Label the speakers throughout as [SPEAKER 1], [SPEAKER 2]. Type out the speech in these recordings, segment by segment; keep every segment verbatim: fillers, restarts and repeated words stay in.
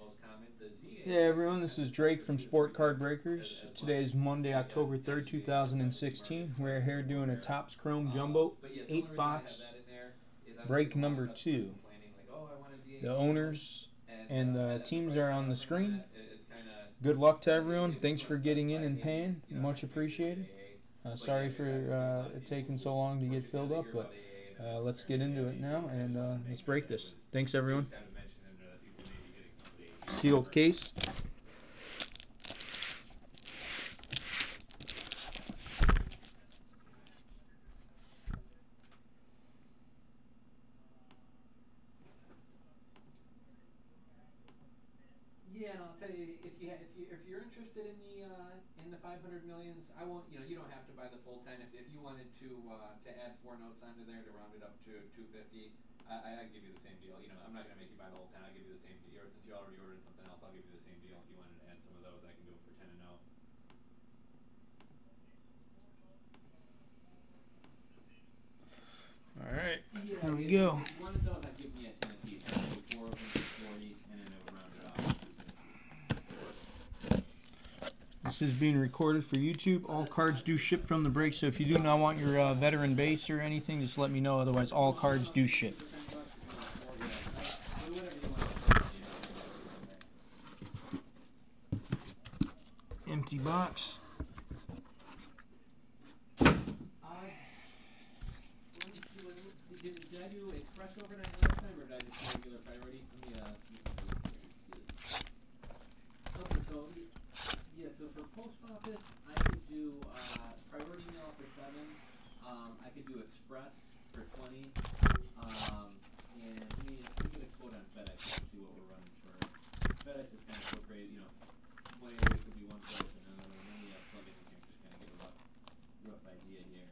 [SPEAKER 1] Hey everyone, this is Drake from Sport Card Breakers. Today is Monday, October third, two thousand sixteen. We're here doing a Topps Chrome Jumbo eight box break number two. The owners and the teams are on the screen. Good luck to everyone. Thanks for getting in and paying. Much appreciated. Uh, sorry for uh, it taking so long to get filled up, but uh, let's get into it now and uh, let's break this. Thanks everyone. Sealed case.
[SPEAKER 2] Yeah, and I'll tell you, if you if you if you're interested in the uh, in the five hundred millions, I won't. You know, you don't have to buy the full ten. If if you wanted to uh, to add four notes onto there to round it up to two fifty, I I give you the same deal. You know, I'm not gonna make you buy the whole ten. I'll give you the same deal. Or since you already ordered something else, I'll give you the same deal. If you wanted to add some of those, I can do them for ten and no.
[SPEAKER 1] All right,
[SPEAKER 2] Yeah,
[SPEAKER 1] here we
[SPEAKER 2] if,
[SPEAKER 1] go.
[SPEAKER 2] if you wanted those, I'd give them you at ten apiece. I would do four of them for four each, and then it would round it off to two fifty.
[SPEAKER 1] This is being recorded for YouTube. All cards do ship from the break, so if you do not want your uh, veteran base or anything, just let me know. Otherwise, all
[SPEAKER 2] No, no,
[SPEAKER 1] cards
[SPEAKER 2] no.
[SPEAKER 1] do
[SPEAKER 2] For,
[SPEAKER 1] ship.
[SPEAKER 2] for ten bucks, you know, four. Yeah, uh, whatever you want to put on. You know, I can do it for ten bucks.
[SPEAKER 1] Empty box.
[SPEAKER 2] Uh, let me see. What, did, did, did I do express overnight last time, or did I just do regular priority? Let me uh, let me take a look here and see. Okay, so yeah, so for post office, I could do uh, priority mail for seven. Um, I could do express for twenty. Um, and let me let me get a quote on FedEx just to see what we're running for. FedEx is kind of so crazy, you know. One area could be one price and another. Let me uh, plug it in here, just kind of get a rough rough idea here.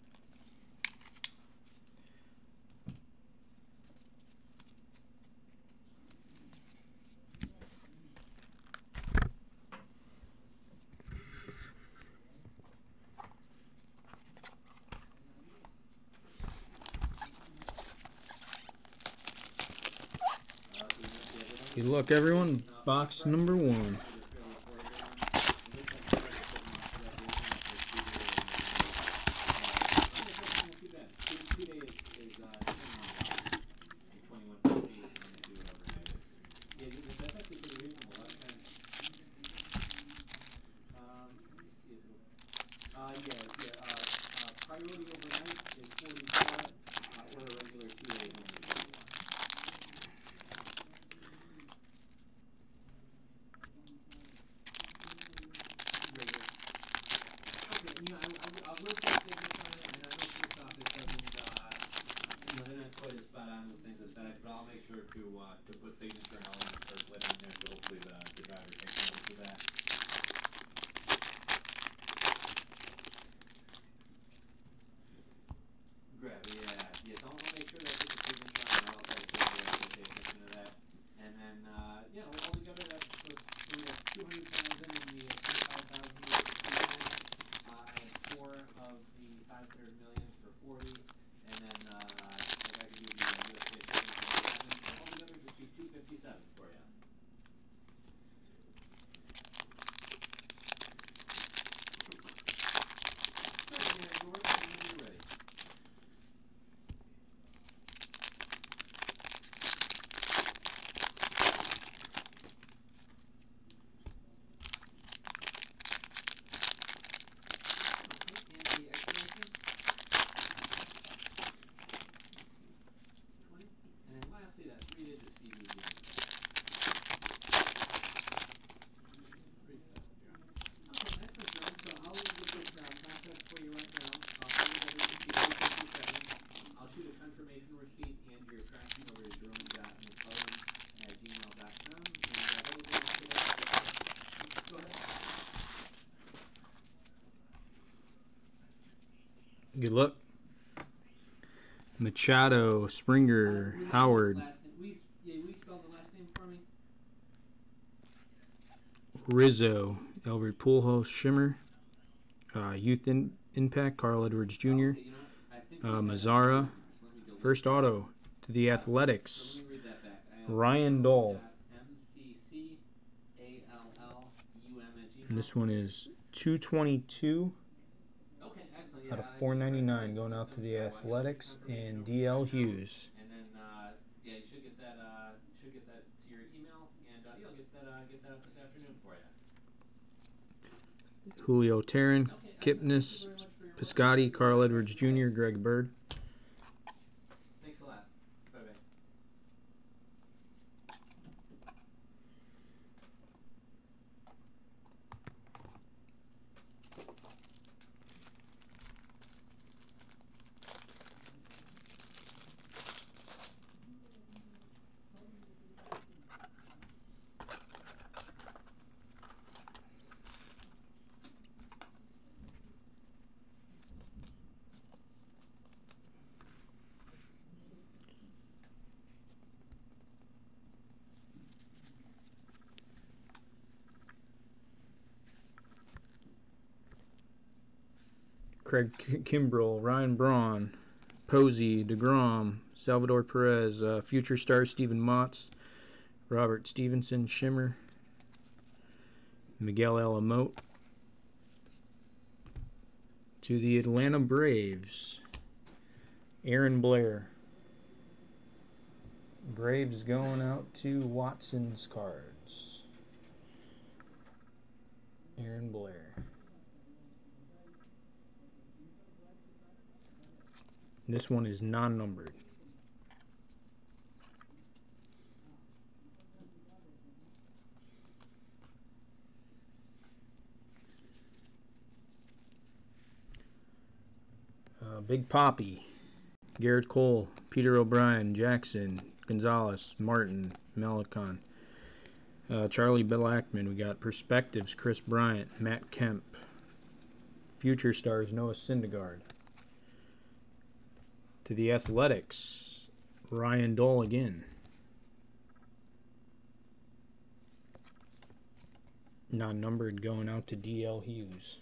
[SPEAKER 2] Uh, so we must be everyone.
[SPEAKER 1] Good luck, everyone.
[SPEAKER 2] Now,
[SPEAKER 1] Box
[SPEAKER 2] express
[SPEAKER 1] number
[SPEAKER 2] for the
[SPEAKER 1] one.
[SPEAKER 2] market is fairly affordable one. It looks like FedEx is putting on that rate on for two day and overnight. Uh, yeah, it's actually not too bad. Two two day is is uh, twenty-one dollars, so twenty-one fifty, and then two and overnight is. Yeah, that's actually pretty reasonable. A lot of times, um, let me see if it'll. Uh, yeah, yeah. Uh, uh, priority overnight is forty-four, uh, or a regular two day is only forty-one. Regular. Okay, you know, I, I, I will put a signature on it, and I know post office doesn't, uh, you know, they're not quite as spot on with things as FedEx, but I'll make sure to uh, to put signature and element circlet on there, so hopefully the the driver takes notice of that. Grab it, yeah, yeah. So I'll, I'll make sure that I put the signature on, and I'll tell the post office to pay attention to that. And then, uh, you know, altogether, that's so, so we got two hundred thousand in the uh, twenty-five thousand with the two ten. Uh, I had four of the five hundred millions for forty, and then uh, like I could do the uh, U S P S signature for seven. So altogether, just be two fifty-seven for you. Sure, yeah, yours whenever you're ready. Okay, and the expiration twenty, and then lastly that three-digit C V V on the back. Three seven zero. Okay, excellent, John. So I'll get this uh, processed for you right now. Uh, altogether, just be two fifty-seven. I'll shoot a confirmation receipt and your tracking over to jerome dot mccullen at gmail dot com, and uh, that'll go out today. Go ahead.
[SPEAKER 1] Good luck. Machado,
[SPEAKER 2] Uh,
[SPEAKER 1] Springer,
[SPEAKER 2] read the
[SPEAKER 1] Howard,
[SPEAKER 2] last name. Will you, yeah, will you spell the last name for me?
[SPEAKER 1] Rizzo, Elbert Pujols, Shimmer, uh, Youth in Impact, Carl Edwards
[SPEAKER 2] Oh,
[SPEAKER 1] Junior,
[SPEAKER 2] okay, you know what? I think we
[SPEAKER 1] uh,
[SPEAKER 2] had that wrong
[SPEAKER 1] Mazzara,
[SPEAKER 2] in here, so let me delete
[SPEAKER 1] first
[SPEAKER 2] that.
[SPEAKER 1] auto to the
[SPEAKER 2] Uh, so, so let me
[SPEAKER 1] Athletics,
[SPEAKER 2] read that back. I have
[SPEAKER 1] Ryan
[SPEAKER 2] Rizzo
[SPEAKER 1] Dahl,
[SPEAKER 2] dot M C C A L L U M at Gmail.
[SPEAKER 1] And this one is two twenty-two
[SPEAKER 2] Okay, excellent.
[SPEAKER 1] out
[SPEAKER 2] Yeah,
[SPEAKER 1] of
[SPEAKER 2] I
[SPEAKER 1] four
[SPEAKER 2] just read
[SPEAKER 1] ninety-nine,
[SPEAKER 2] the
[SPEAKER 1] going out to
[SPEAKER 2] system,
[SPEAKER 1] the
[SPEAKER 2] so I got the
[SPEAKER 1] Athletics
[SPEAKER 2] confirmation
[SPEAKER 1] and
[SPEAKER 2] over
[SPEAKER 1] D L
[SPEAKER 2] right now.
[SPEAKER 1] Hughes.
[SPEAKER 2] And then, uh, yeah, you should get that. Uh, should get that to your email, and uh, yeah, I'll get that. Uh, get that up this afternoon for you.
[SPEAKER 1] Julio Teran,
[SPEAKER 2] Okay, excellent. Thank you
[SPEAKER 1] Kipnis,
[SPEAKER 2] very much for your work.
[SPEAKER 1] Piscotti,
[SPEAKER 2] You have
[SPEAKER 1] Carl
[SPEAKER 2] a good rest
[SPEAKER 1] Edwards
[SPEAKER 2] of your day.
[SPEAKER 1] Junior, Greg Bird.
[SPEAKER 2] Thanks a lot. Bye bye.
[SPEAKER 1] Craig Kimbrell, Ryan Braun, Posey, DeGrom, Salvador Perez, uh, future star Stephen Motts, Robert Stevenson, Shimmer, Miguel Alamote. To the Atlanta Braves, Aaron Blair. Braves going out to Watson's cards. Aaron Blair. This one is non-numbered. Uh, Big Poppy, Garrett Cole, Peter O'Brien, Jackson, Gonzalez, Martin, Malicon, uh, Charlie Blackman. We got Perspectives, Chris Bryant, Matt Kemp, future stars Noah Syndergaard. To the Athletics, Ryan Dole again. Non-numbered going out to D L Hughes.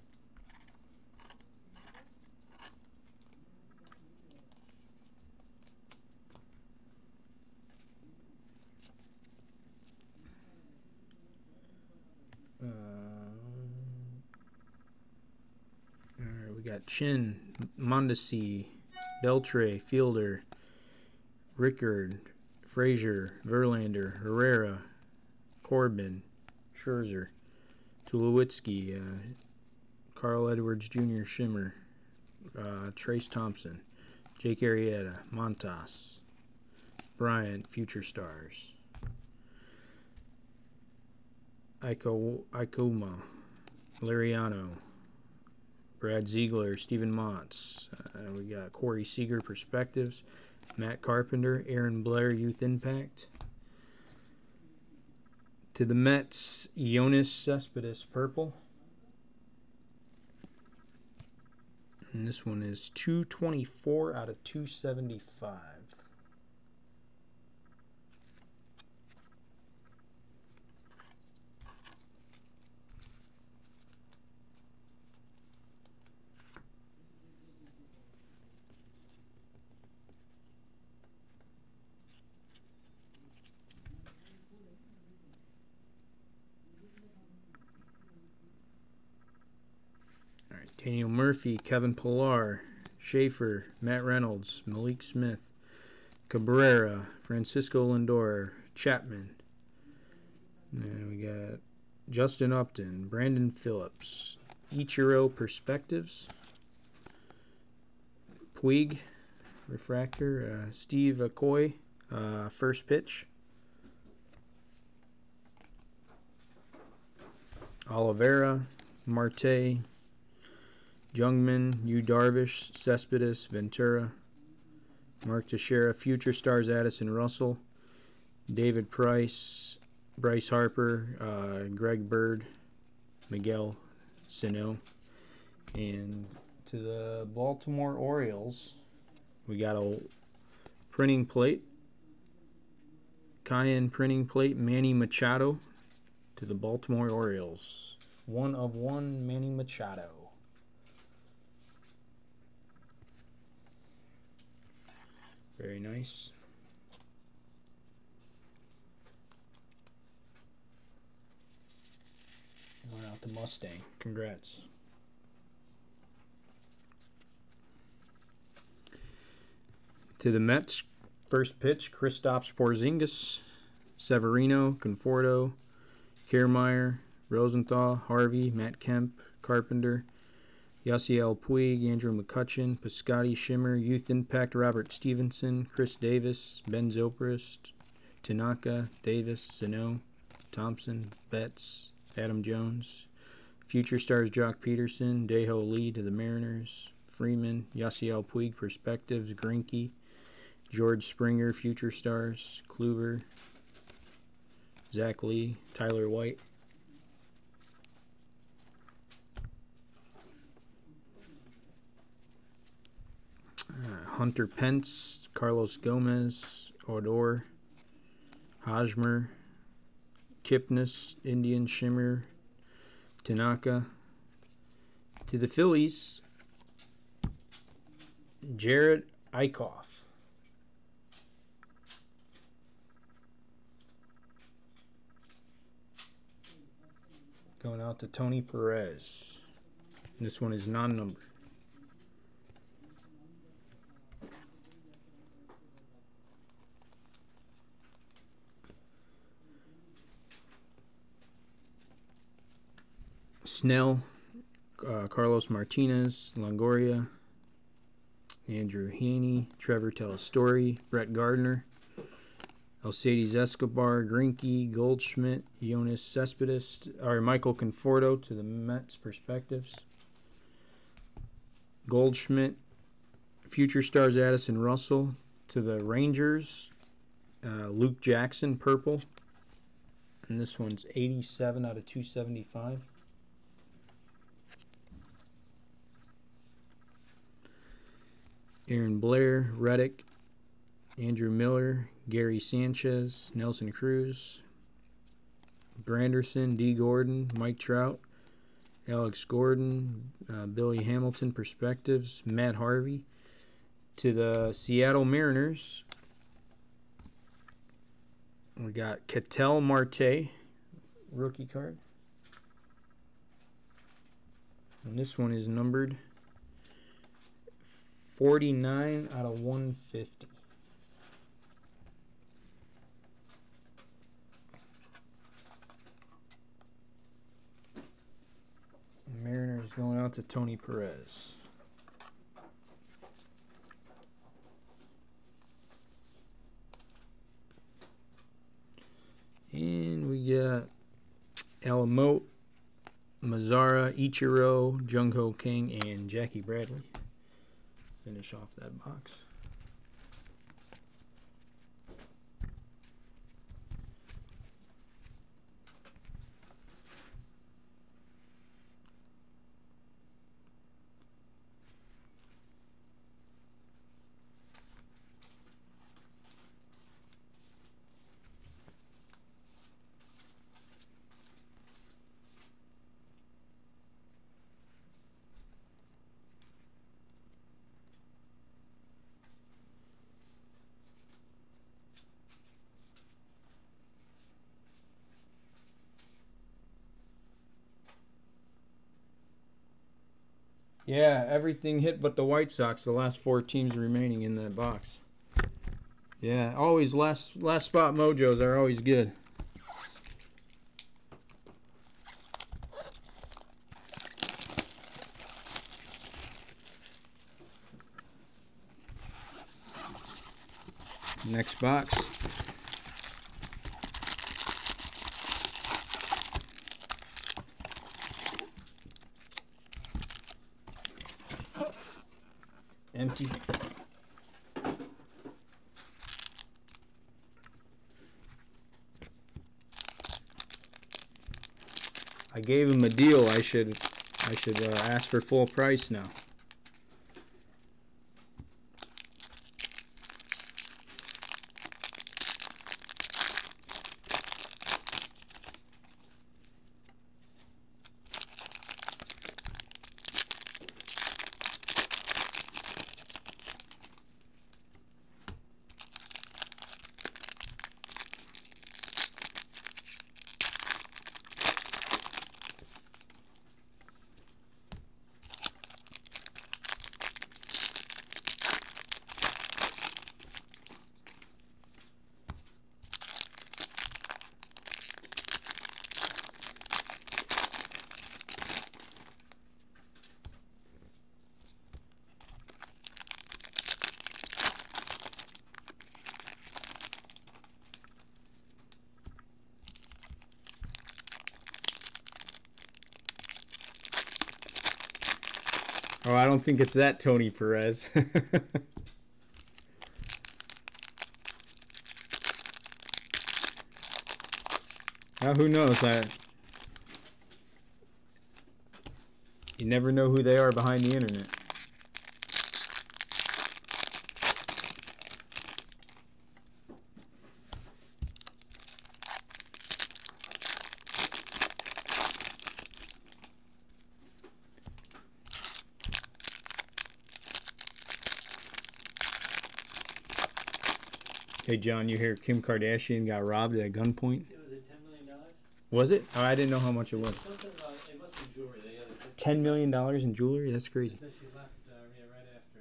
[SPEAKER 1] Uh, Alright, we got Chin, Mondesi, Beltre, Fielder, Rickard, Frazier, Verlander, Herrera, Corbin, Scherzer, Tulowitzki, uh, Carl Edwards Junior Shimmer, uh, Trace Thompson, Jake Arrieta, Montas, Bryant, future stars, Iko, Ikoma, Lariano, Brad Ziegler, Stephen Montz. Uh, we got Corey Seager, Perspectives, Matt Carpenter, Aaron Blair, Youth Impact. To the Mets, Yoenis Cespedes, Purple. And this one is two twenty-four out of two seventy-five. Alright, Daniel Murphy, Kevin Pillar, Schaefer, Matt Reynolds, Malik Smith, Cabrera, Francisco Lindor, Chapman. And we got Justin Upton, Brandon Phillips, Ichiro Perspectives, Puig, Refractor, uh, Steve Akoy, uh, First Pitch, Oliveira, Marte, Jungmann, Yu Darvish, Cespedes, Ventura, Mark Teixeira, Future Stars Addison Russell, David Price, Bryce Harper, uh, Greg Bird, Miguel Sano. And to the Baltimore Orioles, we got a printing plate, Cayenne printing plate, Manny Machado to the Baltimore Orioles. One of one, Manny Machado. Very nice. out the Mustang. Congrats. To the Mets, first pitch, Kristaps Porzingis, Severino, Conforto, Kiermaier, Rosenthal, Harvey, Matt Kemp, Carpenter, Yasiel Puig, Andrew McCutchen, Piscotty, Shimmer, Youth Impact, Robert Stevenson, Chris Davis, Ben Zobrist, Tanaka, Davis, Sano, Thompson, Betts, Adam Jones, Future Stars, Jock Peterson, Daeho Lee to the Mariners, Freeman, Yasiel Puig, Perspectives, Greinke, George Springer, Future Stars, Kluber, Zach Lee, Tyler White. Uh, Hunter Pence, Carlos Gomez, Odor, Hosmer, Kipnis, Indian, Shimmer, Tanaka. To the Phillies, Jared Eichhoff. Going out to Tony Perez. This one is non-numbered. Snell, uh, Carlos Martinez, Longoria, Andrew Haney, Trevor Telestori, Brett Gardner, Alcides Escobar, Greinke, Goldschmidt, Jonas Cespedes, or Michael Conforto to the Mets. Perspectives. Goldschmidt, Future Stars, Addison Russell to the Rangers. Uh, Luke Jackson, purple, and this one's eighty-seven out of two seventy-five. Aaron Blair, Reddick, Andrew Miller, Gary Sanchez, Nelson Cruz, Granderson, D. Gordon, Mike Trout, Alex Gordon, uh, Billy Hamilton, Perspectives, Matt Harvey. To the Seattle Mariners, we got Ketel Marte, rookie card. And this one is numbered forty-nine out of one fifty. Mariners going out to Tony Perez. And we got Alamote, Mazzara, Ichiro, Jung-Ho King, and Jackie Bradley. Finish off that box. Yeah, everything hit but the White Sox, the last four teams remaining in that box. Yeah, always last last spot mojos are always good. Next box. Empty. I gave him a deal. I should I should uh, ask for full price now. Oh, I don't think it's that Tony Perez. Now, who knows? I, you never know who they are behind the internet. Hey, John, you hear Kim Kardashian got robbed at gunpoint?
[SPEAKER 2] It was at ten million dollars.
[SPEAKER 1] Was it? Oh, I didn't know how much it was.
[SPEAKER 2] Something about it must be jewelry. They, uh, they
[SPEAKER 1] Ten million dollars in jewelry? That's crazy.
[SPEAKER 2] said she left uh, yeah, right after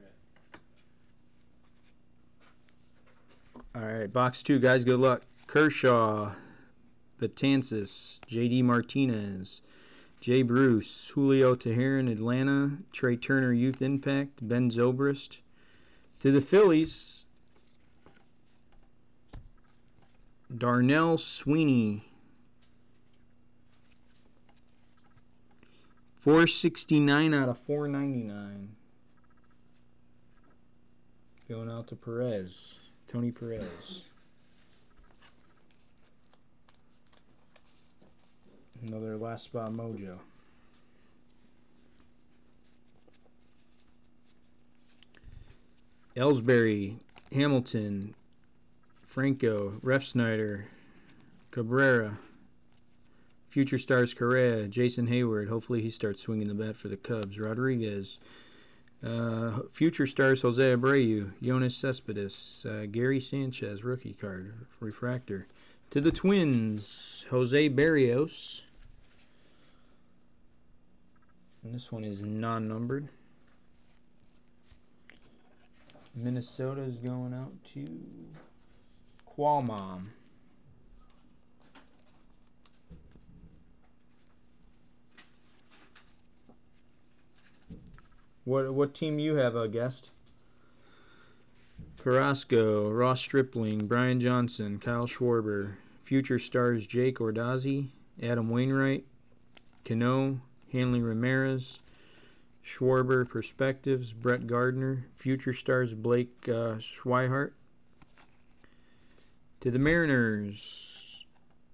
[SPEAKER 2] it.
[SPEAKER 1] All right, box two, guys. Good luck. Kershaw, Betances, J D Martinez, Jay Bruce, Julio Teheran, Atlanta, Trey Turner, Youth Impact, Ben Zobrist. To the Phillies, Darnell Sweeney, four sixty-nine out of four ninety-nine. Going out to Perez, Tony Perez. Another last spot mojo. Ellsbury, Hamilton, Franco, Refsnyder, Cabrera, Future Stars Correa, Jason Hayward. Hopefully he starts swinging the bat for the Cubs. Rodriguez, uh, Future Stars Jose Abreu, Yoenis Cespedes, uh, Gary Sanchez, rookie card, refractor. To the Twins, Jose Barrios. And this one is non-numbered. Minnesota is going out to Qualmom. What what team you have, a guest? Carrasco, Ross Stripling, Brian Johnson, Kyle Schwarber, Future Stars Jake Ordazzi, Adam Wainwright, Cano, Hanley Ramirez, Schwarber Perspectives, Brett Gardner, Future Stars Blake uh, Swihart. To the Mariners,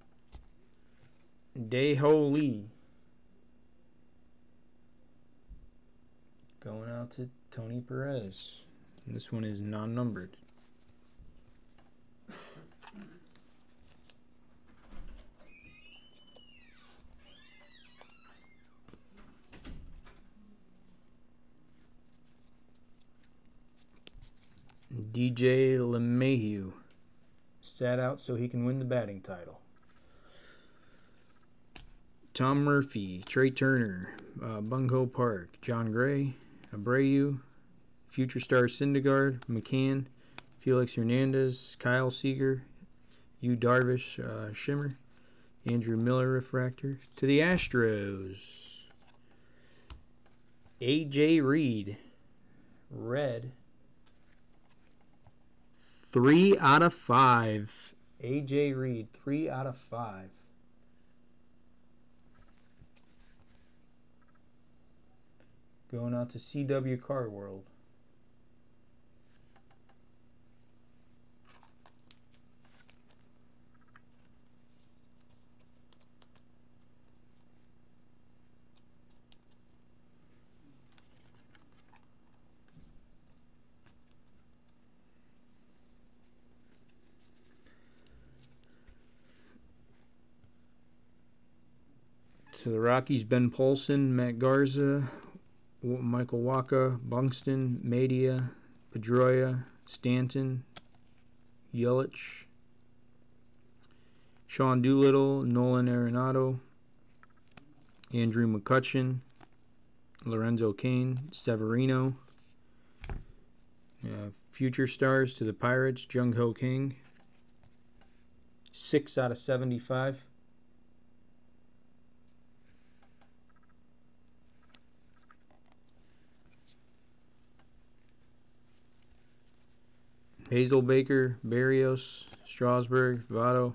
[SPEAKER 1] Dae-Ho Lee. Going out to Tony Perez. And this one is non-numbered. D J LeMahieu sat out so he can win the batting title. Tom Murphy, Trey Turner, uh, Bungo Park, John Gray, Abreu, Future Star Syndergaard, McCann, Felix Hernandez, Kyle Seager, Yu Darvish, uh, Shimmer, Andrew Miller refractor. To the Astros, A J Reed, red. Three out of five. A J Reed, three out of five. Going out to C W Car World. To the Rockies, Ben Paulson, Matt Garza, Michael Wacha, Buxton, Media, Pedroia, Stanton, Yelich, Sean Doolittle, Nolan Arenado, Andrew McCutcheon, Lorenzo Cain, Severino. Uh, Future Stars to the Pirates, Jung Ho King. six out of seventy-five. Hazelbaker, Barrios, Strasburg, Votto,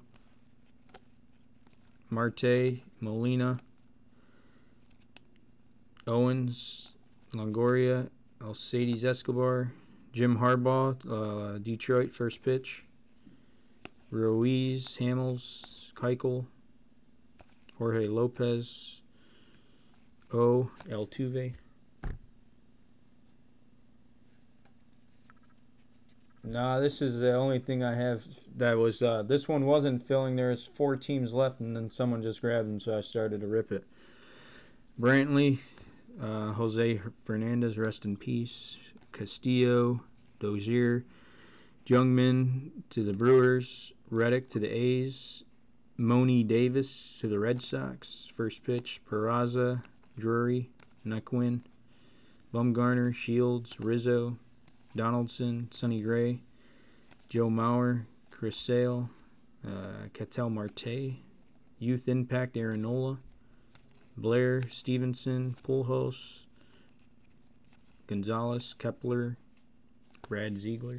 [SPEAKER 1] Marte, Molina, Owens, Longoria, Alcides Escobar, Jim Harbaugh, uh, Detroit, first pitch. Ruiz, Hamels, Keuchel, Jorge Lopez, O, Altuve. Nah, this is the only thing I have that was, uh, this one wasn't filling. There's four teams left, and then someone just grabbed them, so I started to rip it. Brantley, uh, Jose Fernandez, rest in peace. Castillo, Dozier, Jungmann to the Brewers, Reddick to the A's, Moni Davis to the Red Sox, first pitch. Peraza, Drury, Naquin, Bumgarner, Shields, Rizzo, Donaldson, Sonny Gray, Joe Mauer, Chris Sale, uh, Ketel Marte, Youth Impact, Aaron Nola, Blair, Stevenson, Pujols, Gonzalez, Kepler, Brad Ziegler.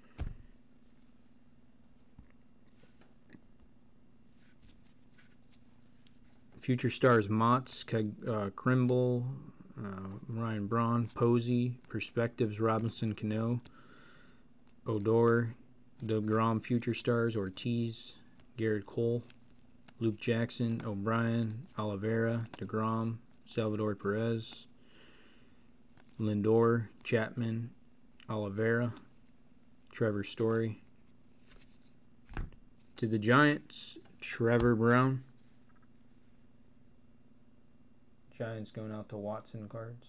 [SPEAKER 1] Future stars: Motts, uh, Krimble, uh, Ryan Braun, Posey. Perspectives: Robinson Cano, Odor. DeGrom future stars: Ortiz, Garrett Cole, Luke Jackson, O'Brien, Oliveira, DeGrom, Salvador Perez, Lindor, Chapman, Oliveira, Trevor Story. To the Giants, Trevor Brown. Giants going out to Watson cards.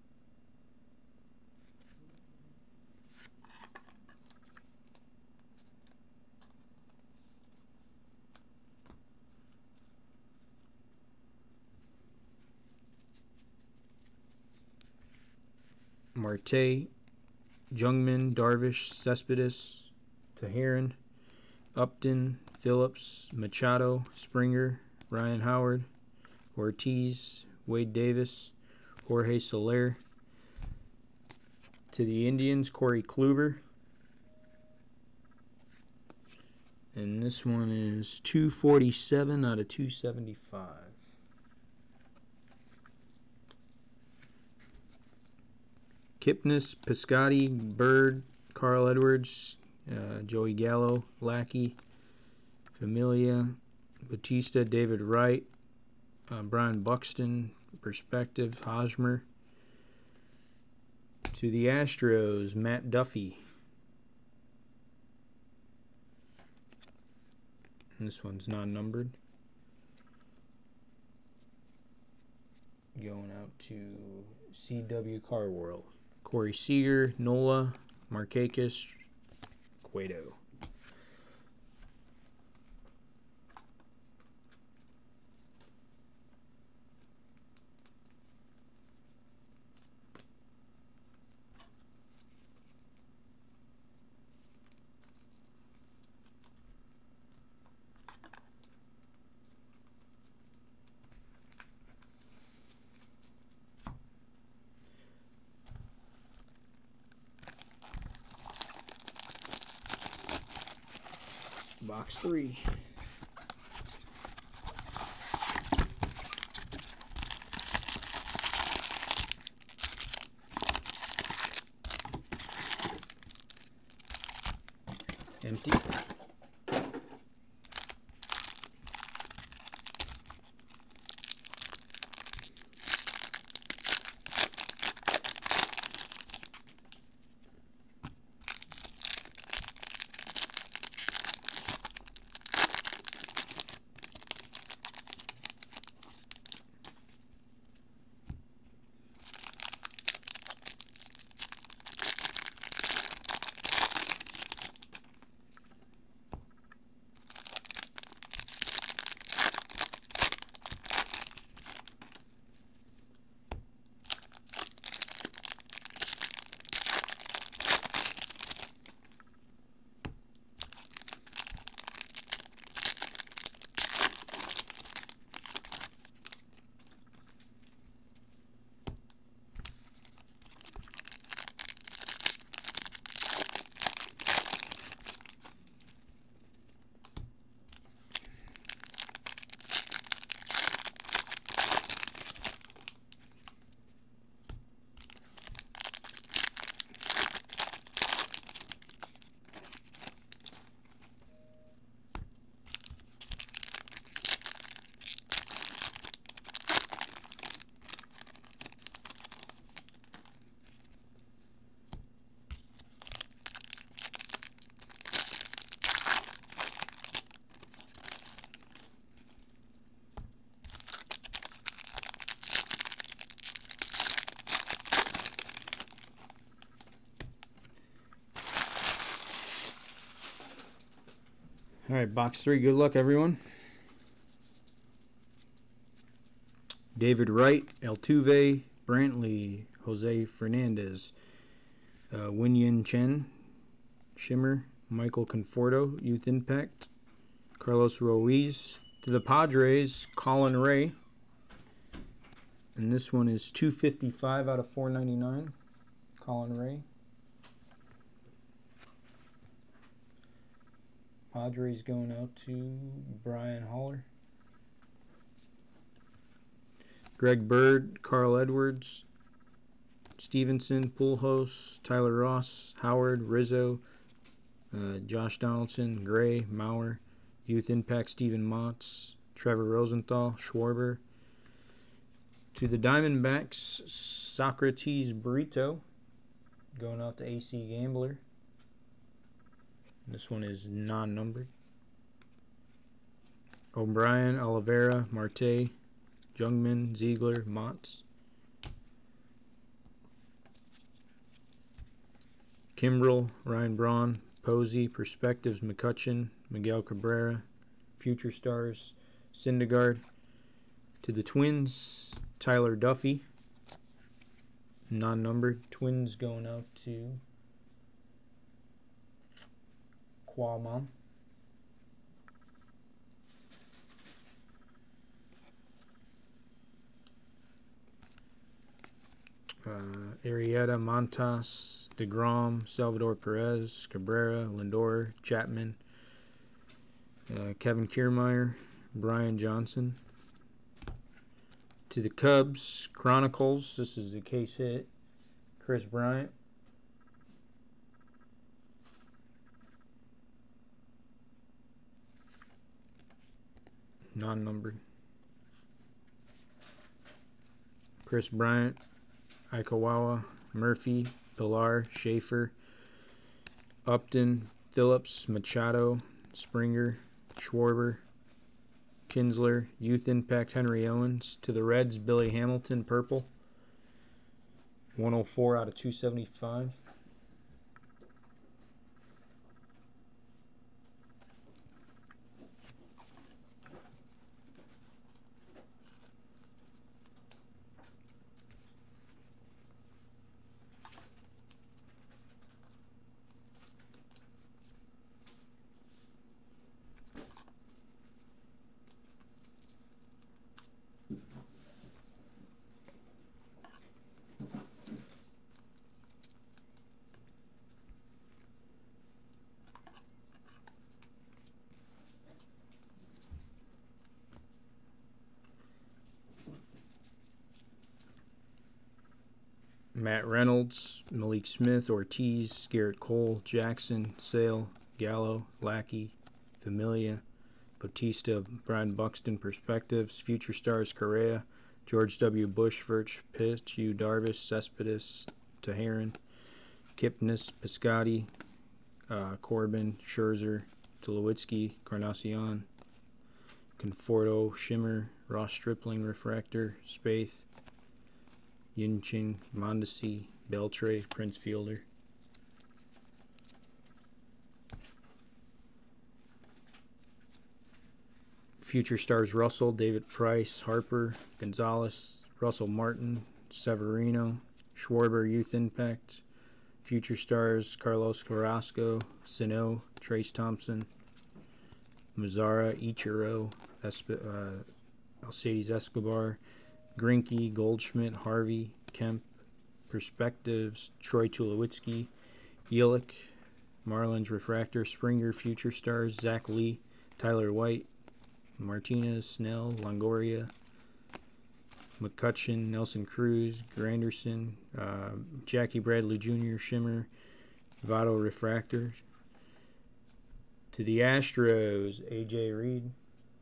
[SPEAKER 1] Marte, Jungmann, Darvish, Cespedes, Tahiron, Upton, Phillips, Machado, Springer, Ryan Howard, Ortiz, Wade Davis, Jorge Soler. To the Indians, Corey Kluber. And this one is two forty-seven out of two seventy-five. Kipnis, Piscotty, Bird, Carl Edwards, uh, Joey Gallo, Lackey, Familia, Batista, David Wright, uh, Brian Buxton, Perspective, Hosmer. To the Astros, Matt Duffy. And this one's not numbered. Going out to C W Car World. Corey Seager, Nola, Markakis, Cueto. Box three. Empty. All right, box three. Good luck, everyone. David Wright, Altuve, Brantley, Jose Fernandez, uh, Win-Yin Chen, Shimmer, Michael Conforto, Youth Impact, Carlos Ruiz. To the Padres, Colin Ray. And this one is two fifty-five out of four ninety-nine. Colin Ray. Padres going out to Brian Holler. Greg Bird, Carl Edwards, Stevenson, Pujols, Tyler Ross, Howard, Rizzo, uh, Josh Donaldson, Gray, Maurer, Youth Impact, Steven Motts, Trevor Rosenthal, Schwarber. To the Diamondbacks, Socrates Brito, going out to A C Gambler. This one is non-numbered. O'Brien, Oliveira, Marte, Jungmann, Ziegler, Motts. Kimbrel, Ryan Braun, Posey, Perspectives, McCutcheon, Miguel Cabrera, Future Stars, Syndergaard. To the Twins, Tyler Duffy, non-numbered. Twins going out to Qualmon. Uh, Arrieta, Montas, DeGrom, Salvador Perez, Cabrera, Lindor, Chapman, uh, Kevin Kiermaier, Brian Johnson. To the Cubs, Chronicles, this is the case hit, Chris Bryant. Non-numbered. Chris Bryant, Ikawawa, Murphy, Pilar, Schaefer, Upton, Phillips, Machado, Springer, Schwarber, Kinsler, Youth Impact, Henry Owens. To the Reds, Billy Hamilton, purple, one oh four out of two seventy-five. Matt Reynolds, Malik Smith, Ortiz, Garrett Cole, Jackson, Sale, Gallo, Lackey, Familia, Bautista, Brian Buxton, Perspectives, Future Stars, Correa, George W. Bush, Virch, Pitch, Yu Darvish, Cespedes, Teheran, Kipnis, Piscotti, uh, Corbin, Scherzer, Tulowitzki, Carnacion, Conforto, Shimmer, Ross Stripling, Refractor, Spaeth, Yinching, Mondesi, Beltre, Prince Fielder. Future Stars, Russell, David Price, Harper, Gonzalez, Russell Martin, Severino, Schwarber, Youth Impact. Future Stars, Carlos Carrasco, Sano, Trace Thompson, Mazzara, Ichiro, Esp uh, Alcides Escobar, Greinke, Goldschmidt, Harvey, Kemp, Perspectives, Troy Tulowitzki, Yelich, Marlins Refractor, Springer, Future Stars, Zach Lee, Tyler White, Martinez, Snell, Longoria, McCutcheon, Nelson Cruz, Granderson, uh, Jackie Bradley Junior, Shimmer, Votto Refractors. To the Astros, A J Reed,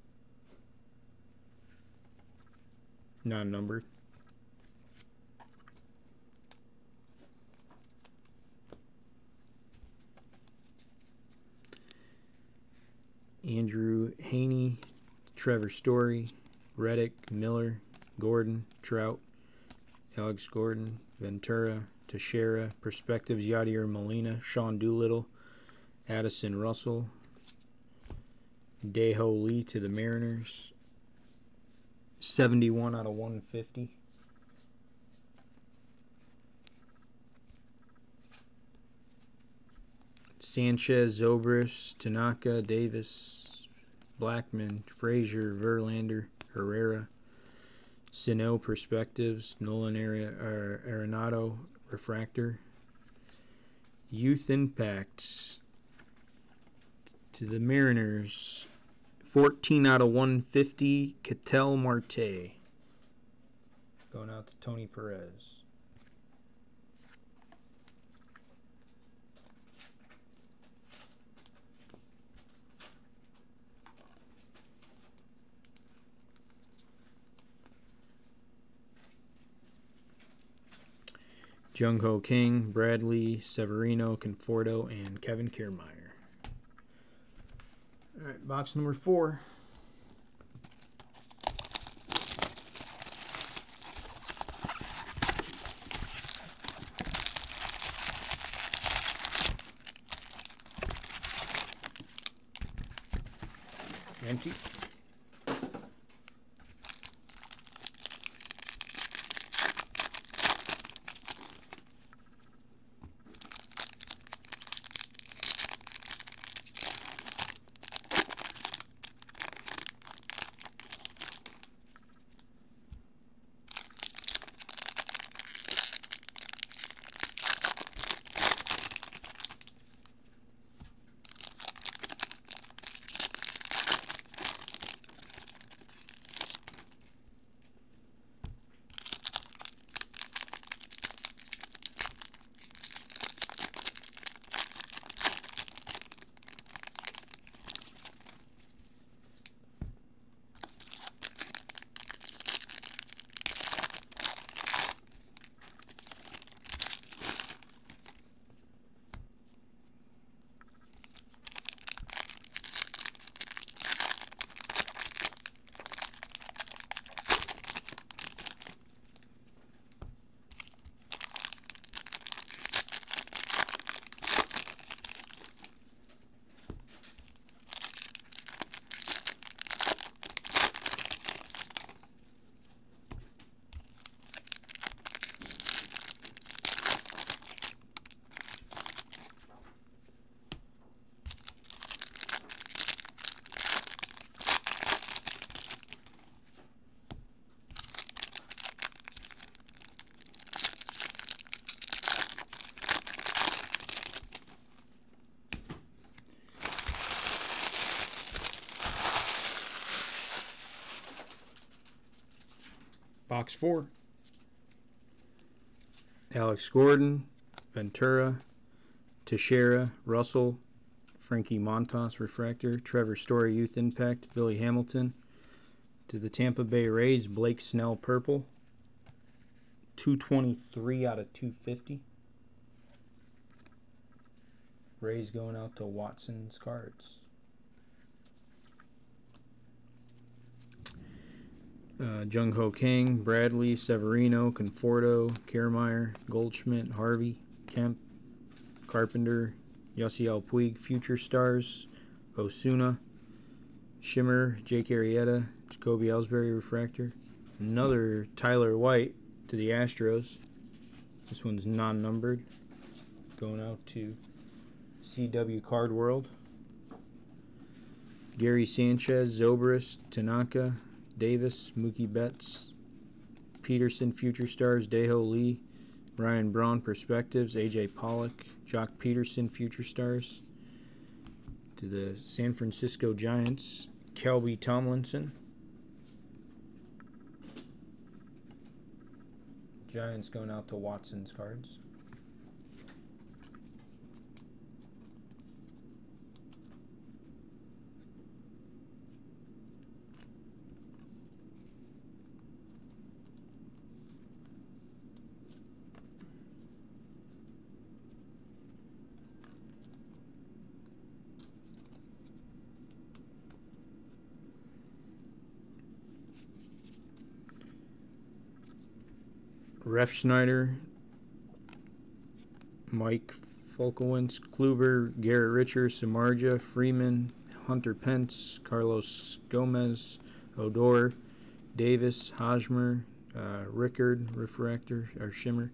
[SPEAKER 1] non-numbered. Andrew Haney, Trevor Story, Reddick, Miller, Gordon, Trout, Alex Gordon, Ventura, Teixeira, Perspectives, Yadier Molina, Sean Doolittle, Addison Russell, Dae-Ho Lee to the Mariners. seventy-one out of one fifty. Sanchez, Zobrist, Tanaka, Davis, Blackman, Frazier, Verlander, Herrera. Sano Perspectives, Nolan Arenado Refractor. Youth Impact to the Mariners. fourteen out of one fifty, Ketel Marte. Going out to Tony Perez. Jung-Ho King, Bradley, Severino, Conforto, and Kevin Kiermaier. All right, box number four. Empty. Box four. Alex Gordon, Ventura, Teixeira, Russell, Frankie Montas Refractor, Trevor Story Youth Impact, Billy Hamilton. To the Tampa Bay Rays, Blake Snell Purple. two twenty-three out of two fifty. Rays going out to Watson's Cards. Uh, Jung-Ho King, Bradley, Severino, Conforto, Kiermaier, Goldschmidt, Harvey, Kemp, Carpenter, Yasiel Puig, Future Stars, Osuna, Shimmer, Jake Arrieta, Jacoby Ellsbury Refractor. Another Tyler White to the Astros. This one's non-numbered. Going out to C W Card World. Gary Sanchez, Zobrist, Tanaka, Davis, Mookie Betts, Peterson, Future Stars, Dae-Ho Lee, Ryan Braun, Perspectives, A J Pollock, Jock Peterson, Future Stars. To the San Francisco Giants, Kelby Tomlinson. Giants going out to Watson's Cards. Ref Schneider, Mike Folkowitz, Kluber, Garrett Richards, Samardzija, Freeman, Hunter Pence, Carlos Gomez, Odor, Davis, Hosmer, uh, Rickard, Refractor, or Shimmer,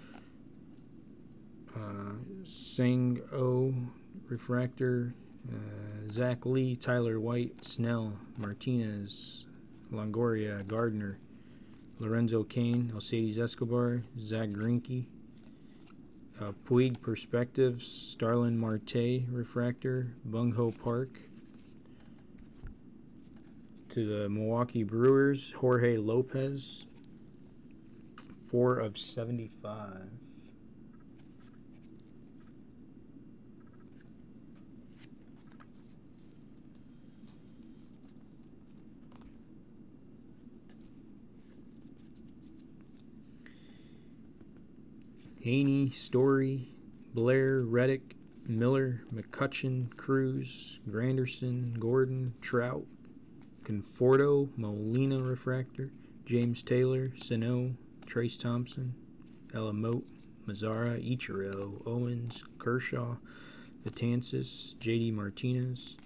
[SPEAKER 1] uh, Sang O, Refractor, uh, Zach Lee, Tyler White, Snell, Martinez, Longoria, Gardner, Lorenzo Kane, Alcides Escobar, Zach Greinke, uh, Puig Perspectives, Starlin Marte, Refractor, Bung Ho Park. To the Milwaukee Brewers, Jorge Lopez, four of seventy-five. Haney, Story, Blair, Reddick, Miller, McCutcheon, Cruz, Granderson, Gordon, Trout, Conforto, Molina Refractor, James Taylor, Sano, Trace Thompson, Elamote, Mazzara, Ichiro, Owens, Kershaw, Betances, J D Martinez,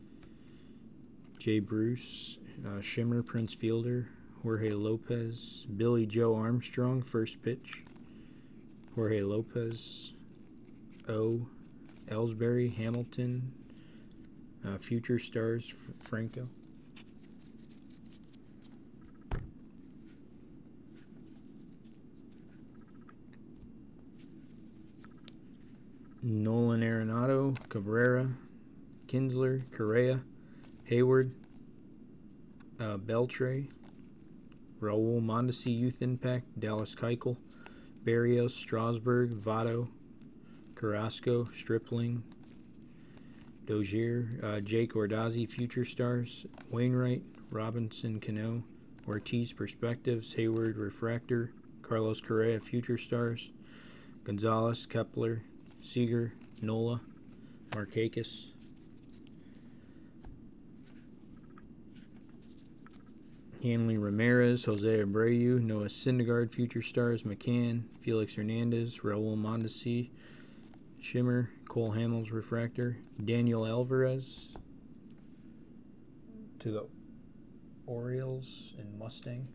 [SPEAKER 1] Jay Bruce, uh, Shimmer, Prince Fielder, Jorge Lopez, Billy Joe Armstrong, first pitch, Jorge Lopez, O, Ellsbury, Hamilton, uh, Future Stars, Franco. Nolan Arenado, Cabrera, Kinsler, Correa, Hayward, uh, Beltre, Raul Mondesi, Youth Impact, Dallas Keuchel, Barrios, Strasburg, Votto, Carrasco, Stripling, Dozier, uh, Jake Ordazzi, Future Stars, Wainwright, Robinson, Cano, Ortiz, Perspectives, Hayward, Refractor, Carlos Correa, Future Stars, Gonzalez, Kepler, Seager, Nola, Markakis, Hanley Ramirez, Jose Abreu, Noah Syndergaard, Future Stars, McCann, Felix Hernandez, Raul Mondesi, Shimmer, Cole Hamels, Refractor, Daniel Alvarez to the Orioles and Mustang,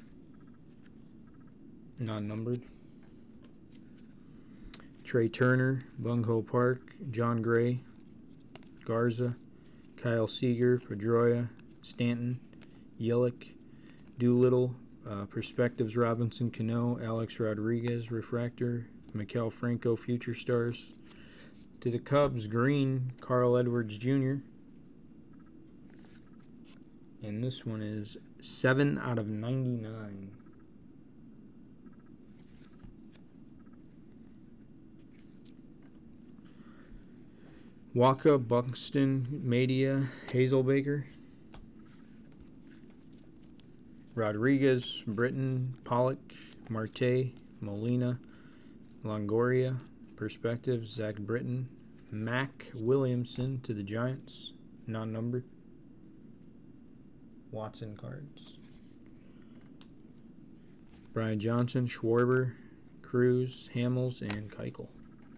[SPEAKER 1] non-numbered. Trey Turner, Bung Ho Park, John Gray, Garza, Kyle Seager, Pedroia, Stanton, Yelich, Doolittle, uh, Perspectives, Robinson, Cano, Alex Rodriguez, Refractor, Maikel Franco, Future Stars. To the Cubs, Green, Carl Edwards Junior And this one is seven out of ninety-nine. Waka, Buxton, Media, Hazelbaker, Rodriguez, Britton, Pollock, Marte, Molina, Longoria, Perspectives, Zach Britton, Mac Williamson to the Giants, non-numbered. Watson cards. Brian Johnson, Schwarber, Cruz, Hamels, and Keuchel.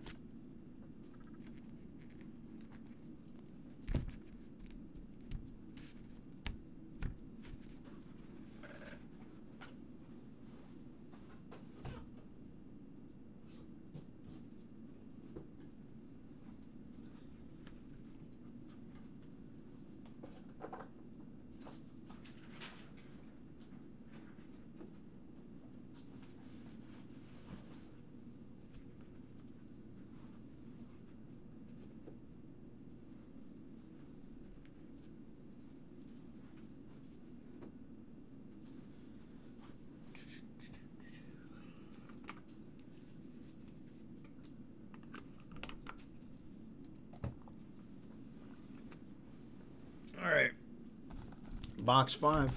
[SPEAKER 1] All right, box five.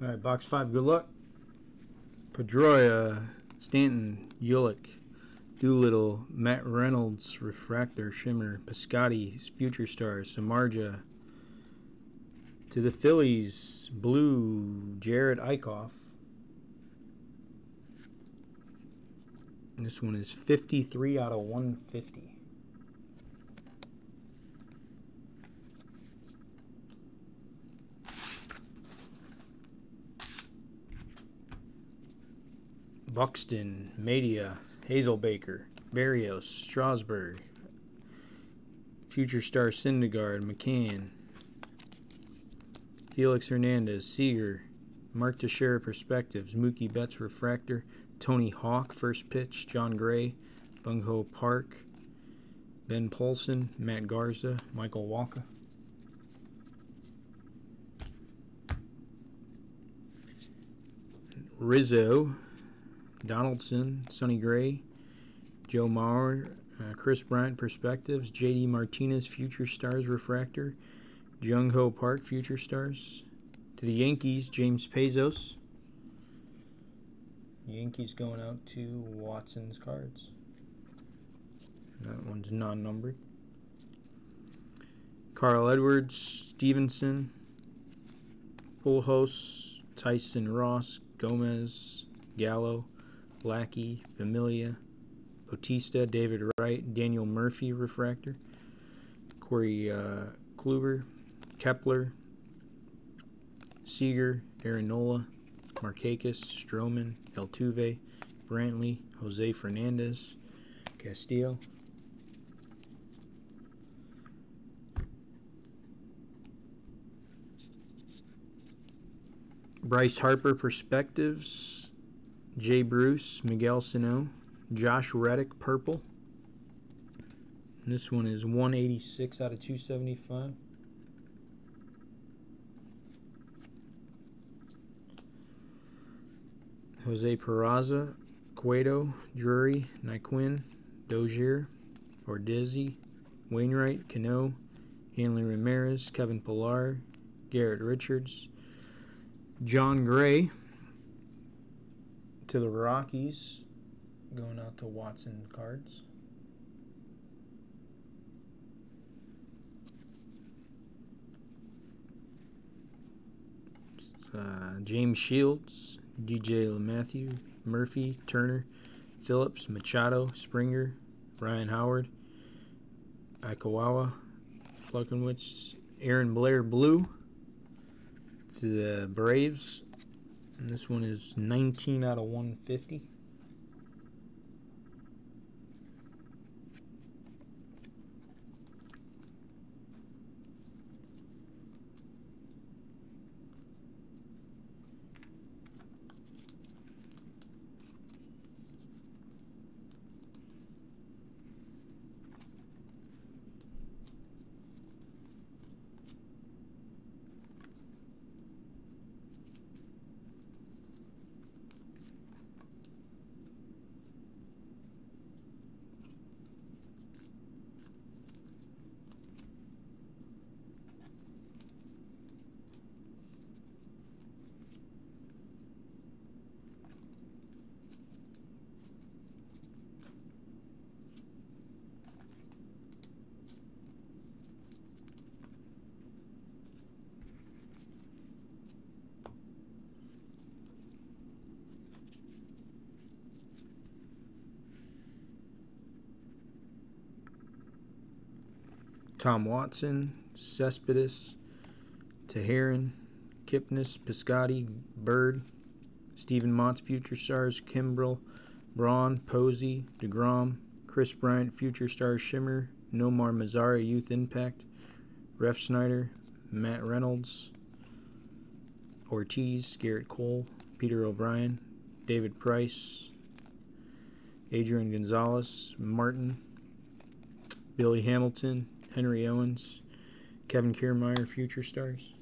[SPEAKER 1] All right, box five. Good luck. Pedroia, Stanton, Yulick, Doolittle, Matt Reynolds, Refractor, Shimmer, Piscotti, Future Stars, Samardzija. To the Phillies, Blue, Jared Eichhoff. And this one is fifty-three out of one fifty. Buxton, Media, Hazelbaker, Barrios, Strasburg, Future Star Syndergaard, McCann, Felix Hernandez, Seager, Mark Teixeira Perspectives, Mookie Betts Refractor, Tony Hawk First Pitch, John Gray, Bung Ho Park, Ben Paulson, Matt Garza, Michael Walker. Rizzo, Donaldson, Sonny Gray, Joe Mauer, uh, Chris Bryant Perspectives, J D Martinez Future Stars Refractor, Jung Ho Park Future Stars. To the Yankees, James Pezos. Yankees going out to Watson's Cards. That one's non-numbered. Carl Edwards, Stevenson, Pujols, Tyson Ross, Gomez, Gallo, Lackey, Familia, Bautista, David Wright, Daniel Murphy Refractor, Corey uh, Kluber, Kepler, Seager, Aaron Nola, Markakis, Stroman, Altuve, Brantley, Jose Fernandez, Castillo. Bryce Harper Perspectives, Jay Bruce, Miguel Sano, Josh Reddick Purple. And this one is one eighty-six out of two seventy-five. Jose Peraza, Cueto, Drury, Nyquin, Dozier, Ordizzi, Wainwright, Cano, Hanley Ramirez, Kevin Pillar, Garrett Richards, John Gray. To the Rockies, going out to Watson Cards. Uh, James Shields, D J LeMahieu, Murphy, Turner, Phillips, Machado, Springer, Ryan Howard, Ikawawa, Pluckenwitz, Aaron Blair Blue. To the Braves, and this one is nineteen out of one fifty. Tom Watson, Cespedes, Teheran, Kipnis, Piscotti, Bird, Stephen Mott's Future Stars, Kimbrell, Braun, Posey, DeGrom, Chris Bryant, Future Stars, Shimmer, Nomar Mazara, Youth Impact, Ref Snyder, Matt Reynolds, Ortiz, Garrett Cole, Peter O'Brien, David Price, Adrian Gonzalez, Martin, Billy Hamilton, Henry Owens, Kevin Kiermaier, Future Stars.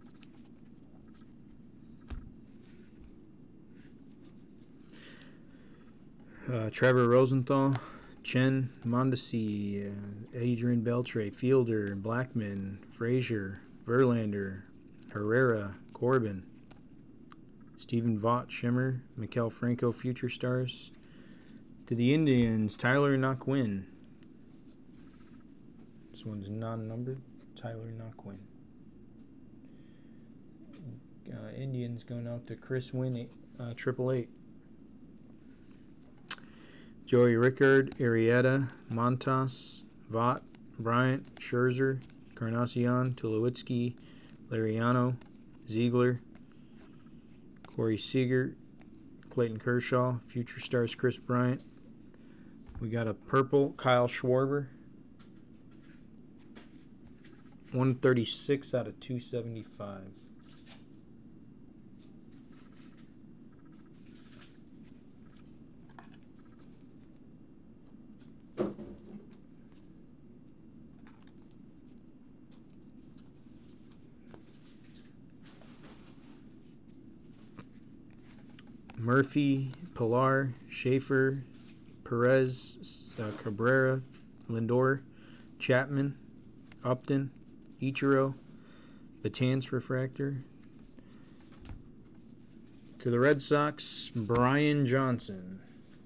[SPEAKER 1] Uh, Trevor Rosenthal, Chen, Mondesi, uh, Adrian Beltre, Fielder, Blackman, Frazier, Verlander, Herrera, Corbin, Stephen Vaught, Shimmer. Maikel Franco, Future Stars. To the Indians, Tyler Naquin. This one's non-numbered. Tyler Naquin. Uh, Indians going out to Chris Wynn, uh, triple eight. Joey Rickard, Arrieta, Montas, Vaught, Bryant, Scherzer, Carnacion, Tulowitzki, Lariano, Ziegler, Corey Seager, Clayton Kershaw, Future Stars Chris Bryant. We got a purple Kyle Schwarber. one thirty-six out of two seventy-five. Murphy, Pilar, Schaefer, Perez, uh, Cabrera, Lindor, Chapman, Upton, Ichiro, Batanz Refractor. To the Red Sox, Brian Johnson.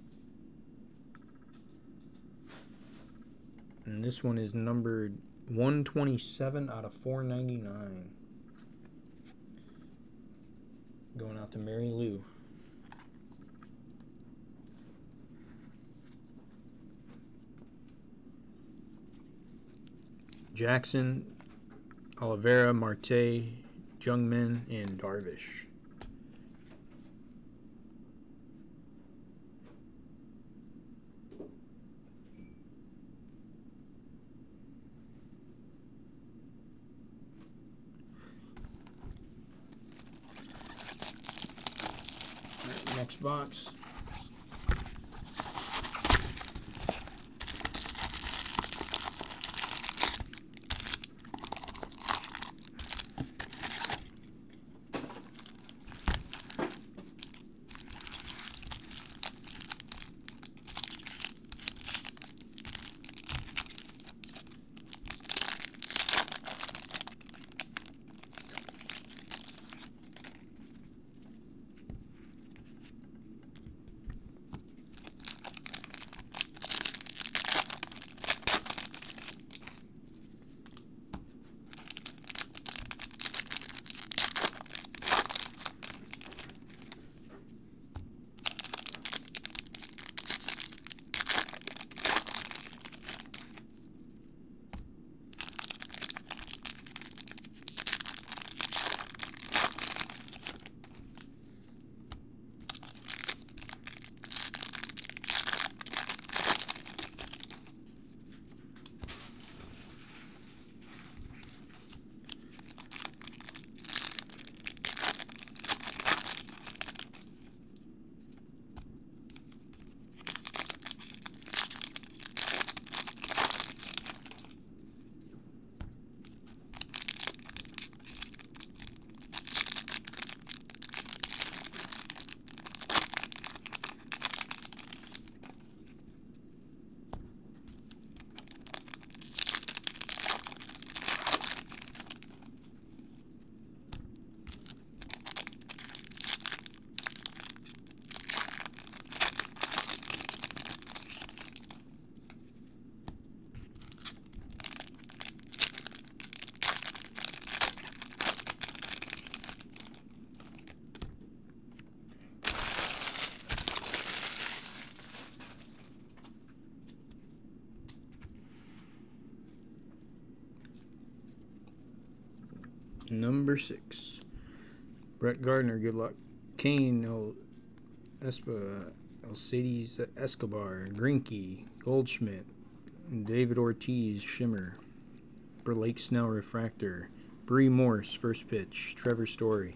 [SPEAKER 1] And this one is numbered one twenty-seven out of four ninety-nine. Going out to Mary Lou. Jackson, Oliveira, Marte, Jungmann, and Darvish. Right, next box. Number six. Brett Gardner, good luck. Kane, El Espa, Alcides Escobar, Greinke, Goldschmidt, David Ortiz, Shimmer, Blake Snell, Refractor, Bree Morse, first pitch, Trevor Story,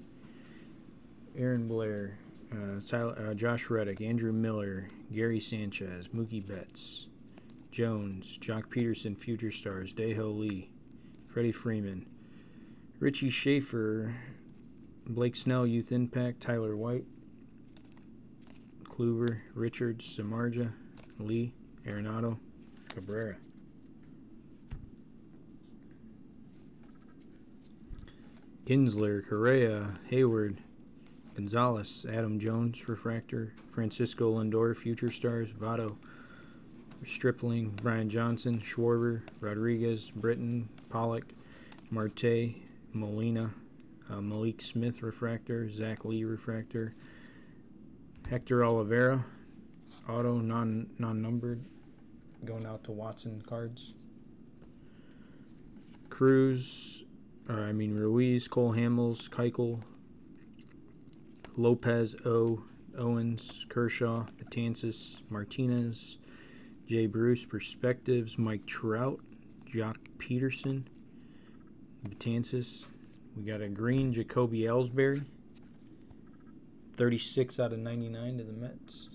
[SPEAKER 1] Aaron Blair, uh, Tyler, uh, Josh Reddick, Andrew Miller, Gary Sanchez, Mookie Betts, Jones, Jock Peterson, Future Stars, Daeho Lee, Freddie Freeman, Richie Schaefer, Blake Snell, Youth Impact, Tyler White, Kluber, Richards, Samardzija, Lee, Arenado, Cabrera. Kinsler, Correa, Hayward, Gonzalez, Adam Jones, refractor. Francisco Lindor, Future Stars. Votto, Stripling, Brian Johnson, Schwarber, Rodriguez, Britton, Pollock, Marte, Molina, uh, Malik Smith, refractor. Zach Lee, refractor. Hector Oliveira, auto, non non-numbered, going out to Watson cards. Cruz, or I mean Ruiz, Cole Hamels, Keuchel, Lopez, O, Owens, Kershaw, Betances, Martinez, Jay Bruce, Perspectives, Mike Trout, Jock Peterson, Betances. We got a green Jacoby Ellsbury, thirty-six out of ninety-nine to the Mets.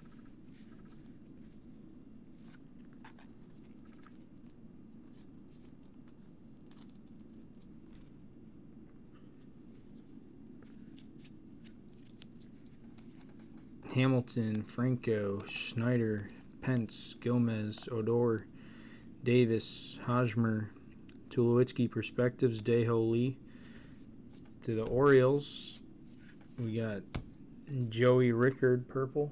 [SPEAKER 1] Hamilton, Franco, Schneider, Pence, Gomez, Odor, Davis, Hosmer, Tulowitzki, Perspectives, Deho, Lee. To the Orioles, we got Joey Rickard, purple.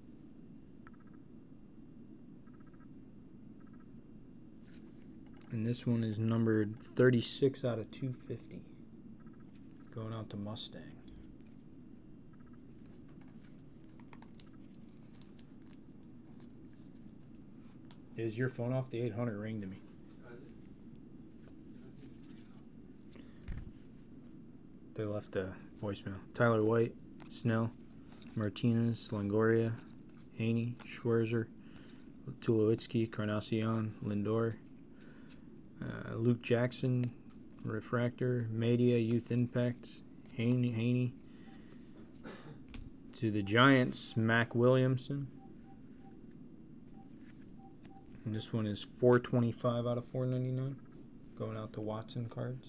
[SPEAKER 1] And this one is numbered thirty-six out of two fifty. Going out to Mustang. Is your phone off? The eight hundred ring to me. They left a voicemail. Tyler White, Snell, Martinez, Longoria, Haney, Schwarzer, Tulowitzki, Carnacion, Lindor, uh, Luke Jackson, refractor, Media, Youth Impact, Haney, Haney. To the Giants, Mac Williamson. And this one is four twenty-five out of four ninety-nine. Going out to Watson cards.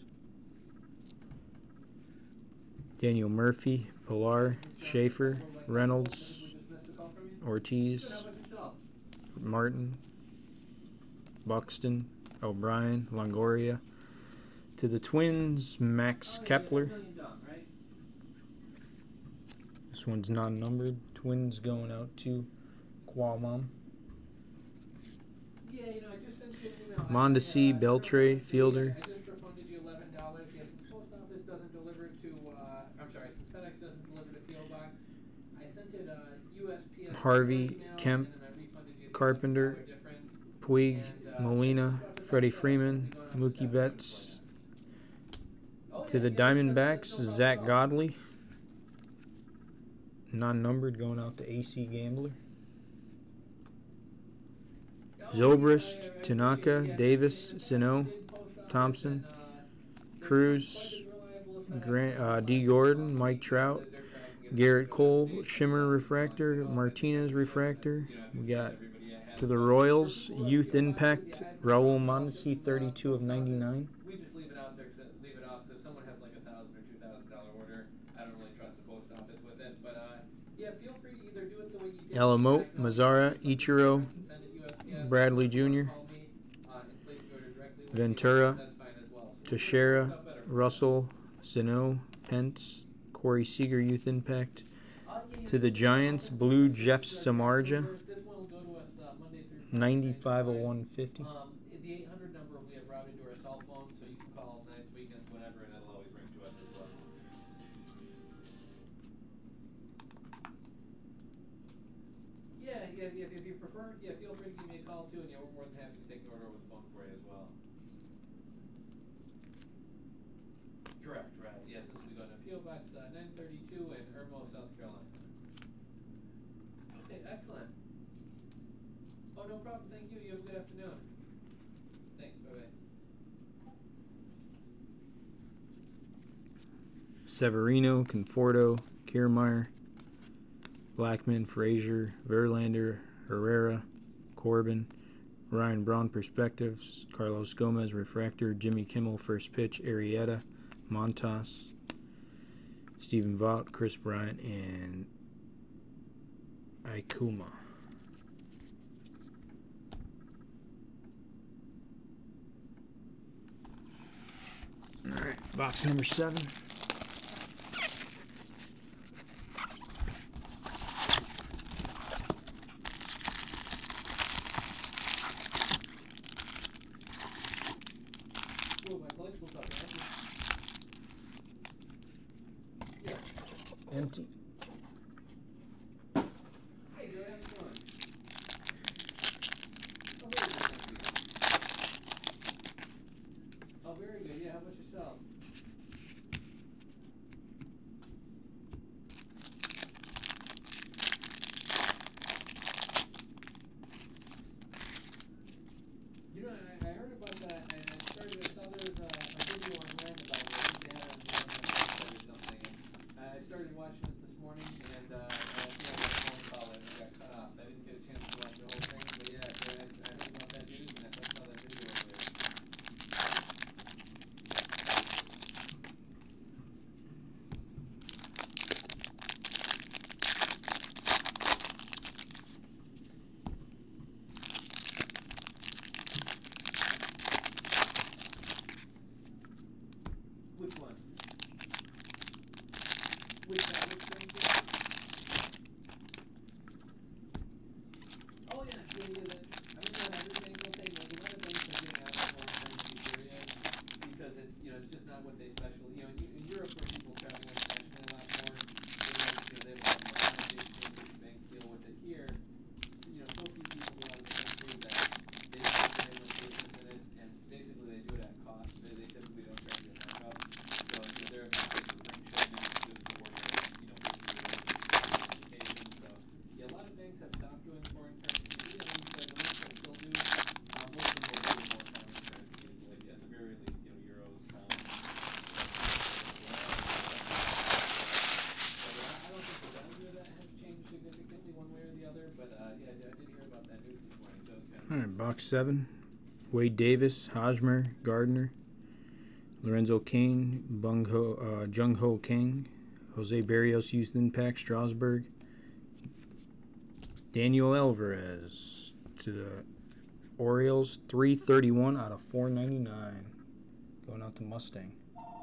[SPEAKER 1] Daniel Murphy, Pilar, Schaefer, Reynolds, Ortiz, Martin, Buxton, O'Brien, Longoria. To the Twins, Max Kepler. This one's non-numbered. Twins going out to Qualmom.
[SPEAKER 2] Yeah, you know, I just sent you an email.
[SPEAKER 1] Mondesi,
[SPEAKER 2] I, uh,
[SPEAKER 1] Beltre, Fielder.
[SPEAKER 2] I just refunded you eleven dollars. Yeah, since post office doesn't deliver to, uh, I'm sorry, since FedEx doesn't deliver to P O Box, I sent it uh, U S P S
[SPEAKER 1] Harvey,
[SPEAKER 2] email,
[SPEAKER 1] Kemp,
[SPEAKER 2] and then I refunded you the
[SPEAKER 1] Carpenter,
[SPEAKER 2] difference.
[SPEAKER 1] Puig,
[SPEAKER 2] And, uh,
[SPEAKER 1] Molina,
[SPEAKER 2] yeah,
[SPEAKER 1] Freddie Freeman, Mookie Betts. Oh, to yeah, the yeah, Diamondbacks, no Zach Godley. Non-numbered going out to A C Gambler. Zobrist, Tanaka, Davis, Sano, Thompson, Cruz, Grant, uh, D. Gordon, Mike Trout, Garrett Cole, Shimmer Refractor, Martinez Refractor. We got to the Royals, Youth Impact, Raul Mondesi, thirty-two of ninety-nine.
[SPEAKER 2] We just leave it out there, leave it off to someone has like a thousand or two thousand dollar order. I don't really trust the post office with it, but uh, yeah, feel free to either do it the way you did.
[SPEAKER 1] Alamote, Mazzara, Ichiro, Bradley Junior, Ventura, Teixeira, Russell, Sano, Pence, Corey Seager, Youth Impact. To the Giants, Blue Jeff Samardzija, ninety-five of one fifty.
[SPEAKER 2] Um, the eight hundred number we have routed to our cell phone, so you can call nights, weekends, whatever, and it'll always ring to us as well. Yeah, yeah, yeah, if you prefer, yeah, feel free to give me a call too, and yeah, we're more than happy to take an order over the phone for you as well. Correct, right. Yes, this will be going to P O Box uh, nine thirty-two in Irmo, South Carolina. Okay, excellent. Oh, no problem. Thank you. You have a good afternoon. Thanks. Bye-bye.
[SPEAKER 1] Severino, Conforto, Kiermaier, Blackman, Frazier, Verlander, Herrera, Corbin, Ryan Braun, Perspectives, Carlos Gomez, Refractor, Jimmy Kimmel, First Pitch, Arrieta, Montas, Stephen Vaught, Chris Bryant, and Ikuma. All right, box number seven. Alright, box seven. Wade Davis, Hosmer, Gardner, Lorenzo Kane, Bung Ho, uh, Jung Ho Kang, Jose Barrios, Youth Impact, Strasburg, Daniel Alvarez to the Orioles, three thirty-one out of four ninety-nine. Going out to Mustang.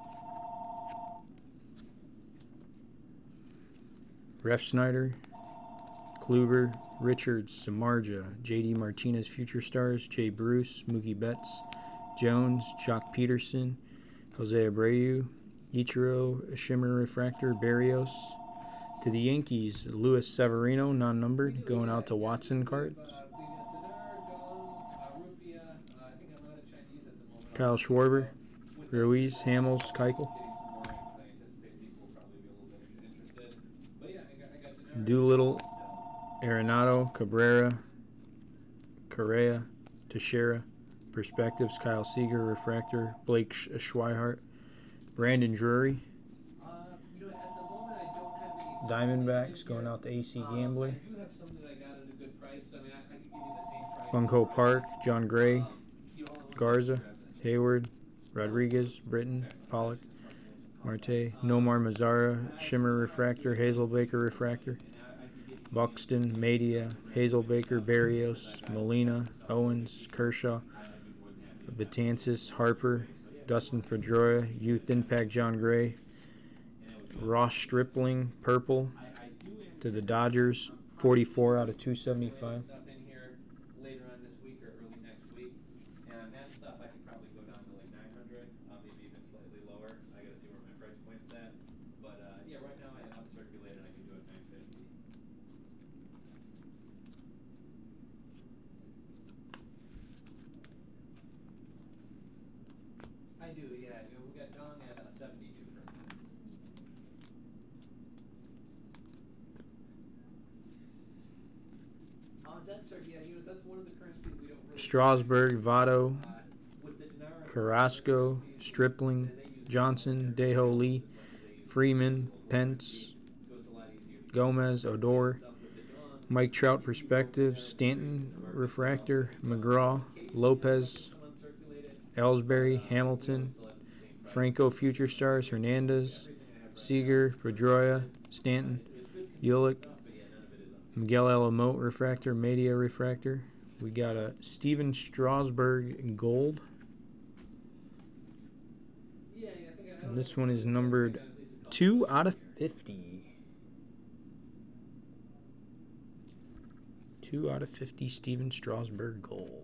[SPEAKER 1] Ref Snyder, Kluber, Richards, Samardzija, J D Martinez, Future Stars, Jay Bruce, Mookie Betts, Jones, Jock Peterson, Jose Abreu, Ichiro, Shimmer Refractor, Barrios. To the Yankees, Luis Severino, non-numbered,
[SPEAKER 2] do,
[SPEAKER 1] going
[SPEAKER 2] yeah,
[SPEAKER 1] out to
[SPEAKER 2] yeah,
[SPEAKER 1] Watson
[SPEAKER 2] we,
[SPEAKER 1] cards.
[SPEAKER 2] uh, we got dinar, dong, uh, rupiah. Uh, I think I'm out of Chinese at the moment.
[SPEAKER 1] Kyle
[SPEAKER 2] Already,
[SPEAKER 1] Schwarber,
[SPEAKER 2] so with that
[SPEAKER 1] Ruiz,
[SPEAKER 2] said,
[SPEAKER 1] Hamels,
[SPEAKER 2] uh,
[SPEAKER 1] Keuchel,
[SPEAKER 2] getting some more in because I anticipate people will probably be a little bit inter interested. But yeah, I got, I got dinar.
[SPEAKER 1] Doolittle,
[SPEAKER 2] So.
[SPEAKER 1] Arenado, Cabrera, Correa, Teixeira, Perspectives, Kyle Seager, Refractor, Blake Schweihart, Brandon Drury.
[SPEAKER 2] Uh, you know, at the moment I don't have any
[SPEAKER 1] Diamondbacks going out to A C
[SPEAKER 2] um,
[SPEAKER 1] Gambler.
[SPEAKER 2] I do have some that I got at a good price. I mean, I, I could give you the same price.
[SPEAKER 1] Bunko Park, John Gray,
[SPEAKER 2] Um, you know,
[SPEAKER 1] Garza, Hayward, Rodriguez, Britton, Pollock, Marte, Nomar Mazara, Shimmer Refractor, Hazelbaker Refractor, Buxton, Media, Hazelbaker, Barrios, Molina, Owens, Kershaw, Betances, Harper, Dustin Pedroia, Youth Impact, John Gray, Ross Stripling, Purple to the Dodgers, forty-four out of two seventy-five.
[SPEAKER 2] Stuff in here later on this week or early next week, and on that stuff I could probably go down to like nine hundred, uh, maybe even slightly lower. I got to see where my price point's at, but uh, yeah, right now I have uncirculated. I can do it nine fifty. I do, yeah. We got Dong at uh, seventy-two for a minute. Uh, that's our, yeah, you know, that's one of the currencies we don't really.
[SPEAKER 1] Strasburg, Votto,
[SPEAKER 2] Uh, with the dinar and
[SPEAKER 1] Carrasco, Stripling, Johnson, Deho Lee, Freeman, Pence, Gomez, Odor, Mike Trout Perspective, Stanton Refractor, McGraw, Lopez, Ellsbury, Hamilton, Franco Future Stars, Hernandez, Seager, Pedroia, Stanton, Ulick, Miguel Alamote Refractor, Media Refractor. We got a Steven Strasburg Gold. And this one is numbered two out of fifty. two out of fifty Steven Strasburg Gold.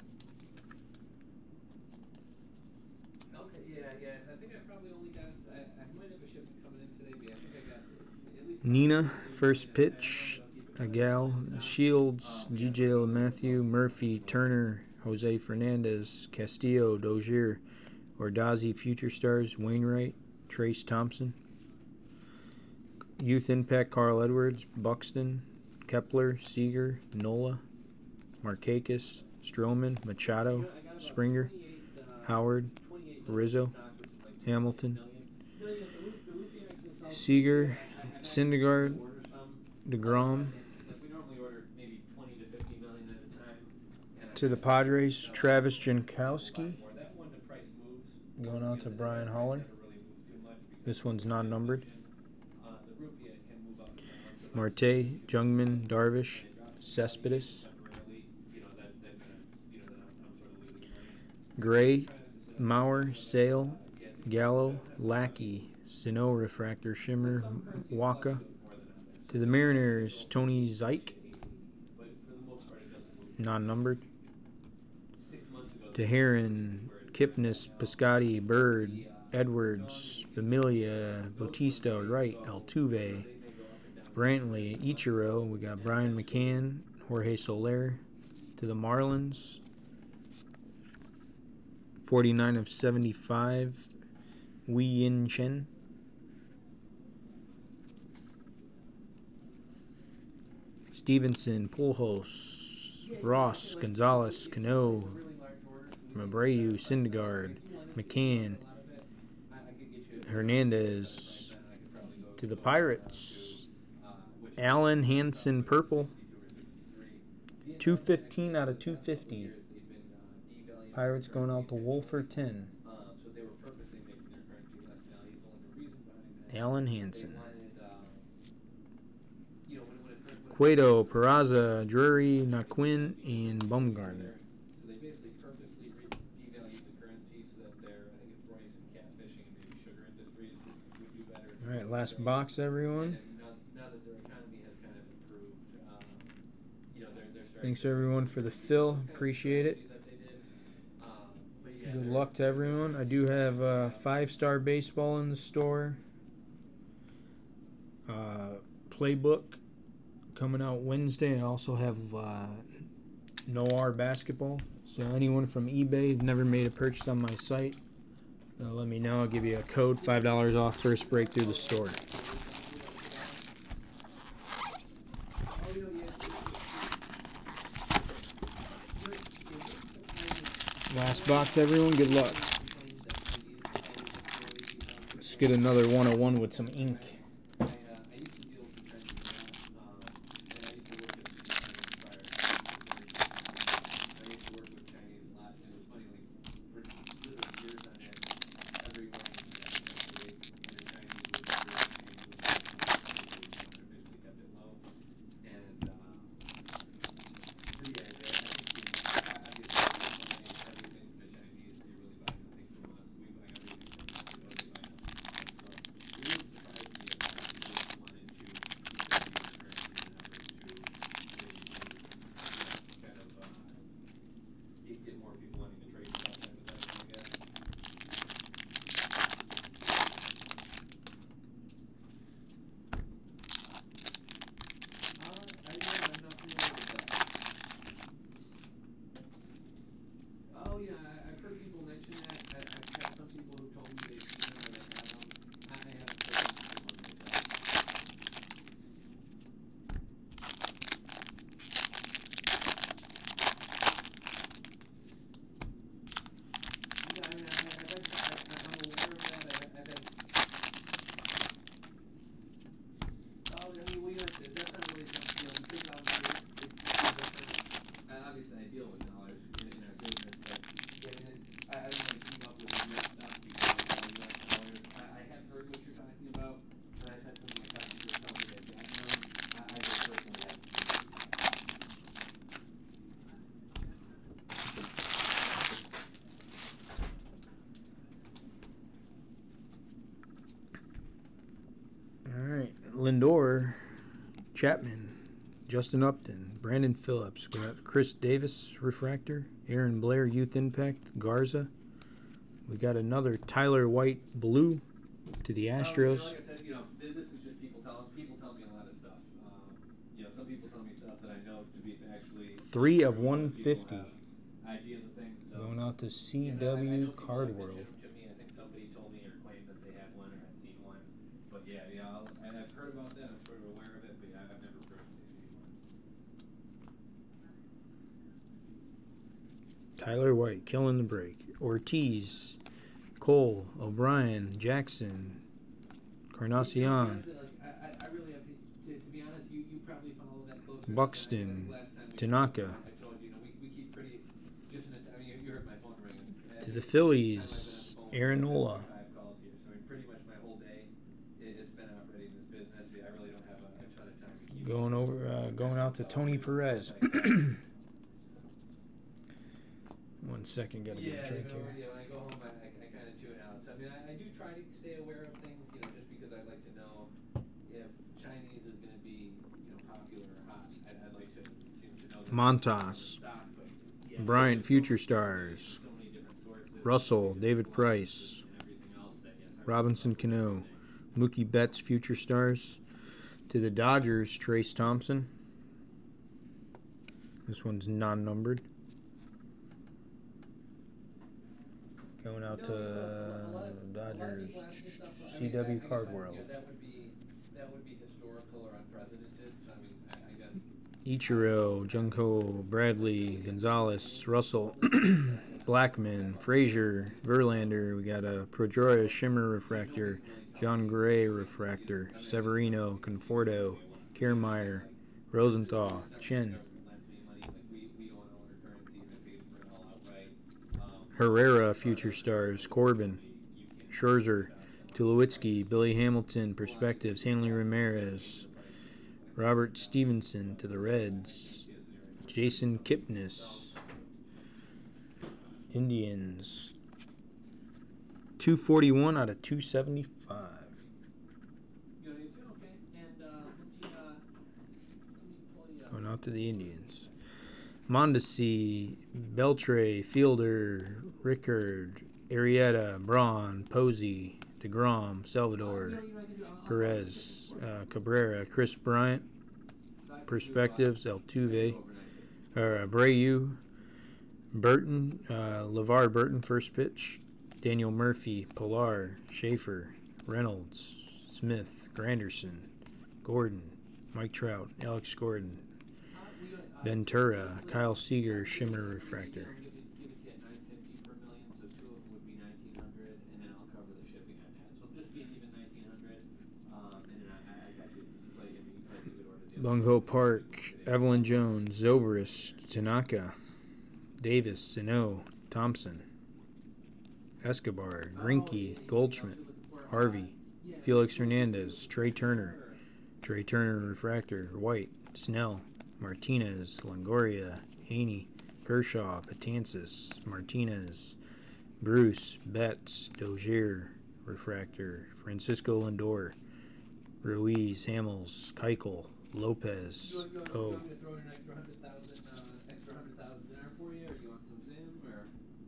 [SPEAKER 2] Okay, yeah, yeah. I think I probably only got, I, I might have a shipment coming in today, but I think I got at least
[SPEAKER 1] Nina, first pitch, Agal, Shields, G J LeMahieu, Murphy, Turner, Jose Fernandez, Castillo, Dozier, Ordazzi, Future Stars, Wainwright, Trace Thompson, Youth Impact, Carl Edwards, Buxton, Kepler, Seager, Nola, Markakis, Stroman, Machado, Springer, Howard, Rizzo, Hamilton, Seager, Syndergaard, DeGrom. To the Padres, Travis Jankowski. Going out to Brian Holler. This one's non-numbered. Marte, Jungmann, Darvish, Cespedes, Gray, Mauer, Sale, Gallo, Lackey, Sano Refractor, Shimmer, Waka. To the Mariners, Tony Zike, non-numbered. To Heron, Kipnis, Piscotti, Bird, Edwards, Familia, Bautista, Wright, Altuve, Brantley, Ichiro. We got Brian McCann, Jorge Soler. To the Marlins, forty-nine of seventy-five, Wei Yin Chen. Stevenson, Pujols, Ross, Gonzalez, Cano, Abreu, Syndergaard, McCann, Hernandez. To the Pirates, Allen, Hanson, Purple, two fifteen out of two fifty. Pirates going out to Wolferton.
[SPEAKER 2] Um, so they were purposely making their currency less valuable, and the reason behind that,
[SPEAKER 1] Alan
[SPEAKER 2] they
[SPEAKER 1] Hansen.
[SPEAKER 2] wanted, um, you know, when, when a when
[SPEAKER 1] Cueto, Peraza, Drury, Naquin, and Bumgarner.
[SPEAKER 2] So they basically purposely re- devalued the currency so that their, I think it's rice and catfishing and maybe sugar industries would, would do better.
[SPEAKER 1] All right, last box, everyone.
[SPEAKER 2] And now, now that their economy has kind of improved, um, you know, they're, they're starting.
[SPEAKER 1] Thanks everyone for the fill. Appreciate it.
[SPEAKER 2] Um, yeah,
[SPEAKER 1] Good luck to everyone. I do have uh, five-star baseball in the store. Uh, playbook coming out Wednesday. I also have uh, Noir basketball. So anyone from eBay never made a purchase on my site, uh, let me know. I'll give you a code, five dollars off first break through the store. Last box, everyone. Good luck. Let's get another one oh one with some ink.
[SPEAKER 2] Get more people wanting to trade stuff type of thing, I guess. Uh, I, yeah, I'm not familiar with that. Oh, yeah, I, I've heard people mention that. I, I've had some people who told me they've seen them or they have them. I, I haven't purchased one myself. Yeah, I mean, I, I've had, I, I'm aware of that. I've, I've had. Oh, I mean, we have to, that's not really something, you know, because obviously it's, it's a different. I, obviously, I deal with dollars in, in our business, but yeah, I mean, it, I, I don't want to keep up with U S stuff because it's all U S dollars. I, I have heard what you're talking about, and I've had some of my customers tell me they've gotten them. I, I just personally haven't seen them yet.
[SPEAKER 1] Alright, Lindor, Chapman, Justin Upton, Brandon Phillips, we got Chris Davis, Refractor, Aaron Blair, Youth Impact, Garza. We got another Tyler White Blue to the Astros.
[SPEAKER 2] Um, you know, like I said, you know, this is just people tell people tell me a lot of stuff. Um, you know, some people tell me stuff that I know to be factually
[SPEAKER 1] Three of
[SPEAKER 2] true.
[SPEAKER 1] one
[SPEAKER 2] People
[SPEAKER 1] fifty.
[SPEAKER 2] have ideas of things. So
[SPEAKER 1] Going out to C
[SPEAKER 2] you know, I, I
[SPEAKER 1] W
[SPEAKER 2] know people
[SPEAKER 1] Card
[SPEAKER 2] have
[SPEAKER 1] World.
[SPEAKER 2] mentioned them to me. I think somebody told me or claimed that they had one or had seen one. But yeah, yeah, I'll, I've heard about that. I'm sort of aware of it, but yeah, I've never personally seen one.
[SPEAKER 1] Tyler White killing the break. Ortiz, Cole, O'Brien, Jackson, Carnacion,
[SPEAKER 2] You know, honestly, like, I, I really have to, to be honest. You, you probably follow that closer
[SPEAKER 1] Buxton,
[SPEAKER 2] than I do. I think last time we
[SPEAKER 1] Tanaka.
[SPEAKER 2] spoke, I, I told you, you know, we, we keep pretty just in. A, I mean, you, you heard my phone ringing.
[SPEAKER 1] To the Phillies, Aaronola.
[SPEAKER 2] Five calls here, so I mean, pretty much my whole day is spent operating this business. Yeah, I really don't have a, a ton of time to keep
[SPEAKER 1] Going over, uh, going out to Tony Perez. One second, gotta
[SPEAKER 2] yeah,
[SPEAKER 1] get a drink
[SPEAKER 2] you know,
[SPEAKER 1] here.
[SPEAKER 2] yeah, when I go home, I, I, I kind of tune out. So I mean, I, I do try to stay aware of things, you know, just because I'd like to know if Chinese is going to be, you know, popular or hot. I'd, I'd like to, to, to know that
[SPEAKER 1] Montas,
[SPEAKER 2] stock, but yeah,
[SPEAKER 1] Bryant,
[SPEAKER 2] so
[SPEAKER 1] Future
[SPEAKER 2] many,
[SPEAKER 1] Stars,
[SPEAKER 2] so many different sources,
[SPEAKER 1] Russell,
[SPEAKER 2] so many
[SPEAKER 1] David
[SPEAKER 2] different
[SPEAKER 1] Price,
[SPEAKER 2] and everything else that, yeah, it's hard
[SPEAKER 1] Robinson
[SPEAKER 2] to keep up
[SPEAKER 1] Cano,
[SPEAKER 2] with everything.
[SPEAKER 1] Mookie Betts, Future Stars. To the Dodgers, Trace Thompson. This one's non-numbered. Going out
[SPEAKER 2] No,
[SPEAKER 1] to
[SPEAKER 2] you know, a, a lot of
[SPEAKER 1] Dodgers,
[SPEAKER 2] a lot of people ask me stuff. I
[SPEAKER 1] C
[SPEAKER 2] mean, I,
[SPEAKER 1] W
[SPEAKER 2] I guess
[SPEAKER 1] Card
[SPEAKER 2] I,
[SPEAKER 1] World.
[SPEAKER 2] you know, that would be that would be historical or unprecedented. So I mean, I, I guess
[SPEAKER 1] Ichiro, Junko, Bradley, Gonzalez, Russell, Blackman, Frazier, Verlander. We got a Pedroia Shimmer Refractor, John Gray Refractor, Severino, Conforto, Kiermaier, Rosenthal, Chen. Herrera, Future Stars. Corbin. Scherzer. Tulowitzki. Billy Hamilton, Perspectives. Hanley Ramirez. Robert Stevenson to the Reds. Jason Kipnis. Indians. two forty-one out of two seventy-five.
[SPEAKER 2] You want me to? Okay. And uh, let me uh, let me pull you up.
[SPEAKER 1] Going out to the Indians. Mondesi, Beltre, Fielder, Rickard, Arrieta, Braun, Posey, DeGrom, Salvador,
[SPEAKER 2] Uh, you know, you know, I can do, I'll, I'll
[SPEAKER 1] Perez, uh, Cabrera, Chris Bryant,
[SPEAKER 2] so I can
[SPEAKER 1] Perspectives,
[SPEAKER 2] do, uh,
[SPEAKER 1] Altuve,
[SPEAKER 2] over nine fifty.
[SPEAKER 1] or uh, Abreu, Burton, uh, LeVar Burton, first pitch, Daniel Murphy, Pilar, Schaefer, Reynolds, Smith, Granderson, Gordon, Mike Trout, Alex Gordon,
[SPEAKER 2] Uh, we, uh,
[SPEAKER 1] Ventura,
[SPEAKER 2] basically,
[SPEAKER 1] Kyle Seager,
[SPEAKER 2] I'll give it-
[SPEAKER 1] Shimmer
[SPEAKER 2] I'll
[SPEAKER 1] Refractor.
[SPEAKER 2] give it, give it to you at nine fifty per million, so two of them would be nineteen hundred, and then I'll cover the shipping on that. So it'll just be an even nineteen hundred, um, and then I, I got you. Since you play, I mean, you placed a good order the other
[SPEAKER 1] Bung
[SPEAKER 2] day.
[SPEAKER 1] Ho
[SPEAKER 2] We can
[SPEAKER 1] Park,
[SPEAKER 2] get it.
[SPEAKER 1] Evelyn Jones, Zobrist, Tanaka, Davis, Sano, Thompson, Escobar,
[SPEAKER 2] Oh,
[SPEAKER 1] Grinke,
[SPEAKER 2] anything else
[SPEAKER 1] Goldschmidt,
[SPEAKER 2] you're looking for? Uh,
[SPEAKER 1] Harvey,
[SPEAKER 2] yeah,
[SPEAKER 1] Felix
[SPEAKER 2] what- what-
[SPEAKER 1] Hernandez,
[SPEAKER 2] what-
[SPEAKER 1] Trey Turner,
[SPEAKER 2] or-
[SPEAKER 1] Trey Turner Refractor, White, Snell, Martinez, Longoria, Haney, Kershaw, Patansis, Martinez, Bruce, Betts, Dozier Refractor, Francisco Lindor, Ruiz, Hamels, Keuchel, Lopez,
[SPEAKER 2] You want, you, want, you
[SPEAKER 1] Poe.
[SPEAKER 2] want me to throw in an extra hundred thousand, uh, extra hundred thousand there for you, or you want some Zim, or?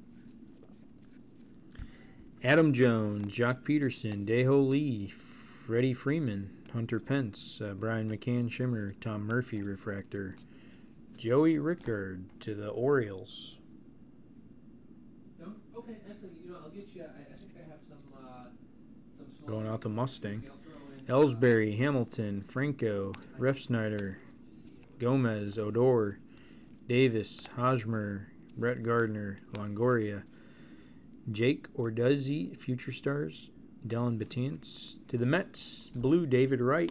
[SPEAKER 1] Adam Jones, Jock Peterson, Daeho Lee, Freddie Freeman, Hunter Pence, uh, Brian McCann Shimmer, Tom Murphy Refractor, Joey Rickard to the Orioles.
[SPEAKER 2] No? Okay, excellent. You know, I'll get you. I, I think I have some. Uh, some small
[SPEAKER 1] Going out to Mustang.
[SPEAKER 2] I'll throw in,
[SPEAKER 1] Ellsbury, Hamilton, Franco, Refsnyder, Gomez, Odor, Davis, Hosmer, Brett Gardner, Longoria, Jake Orduzzi, Future Stars, Dellin Betances. To the Mets, Blue, David Wright.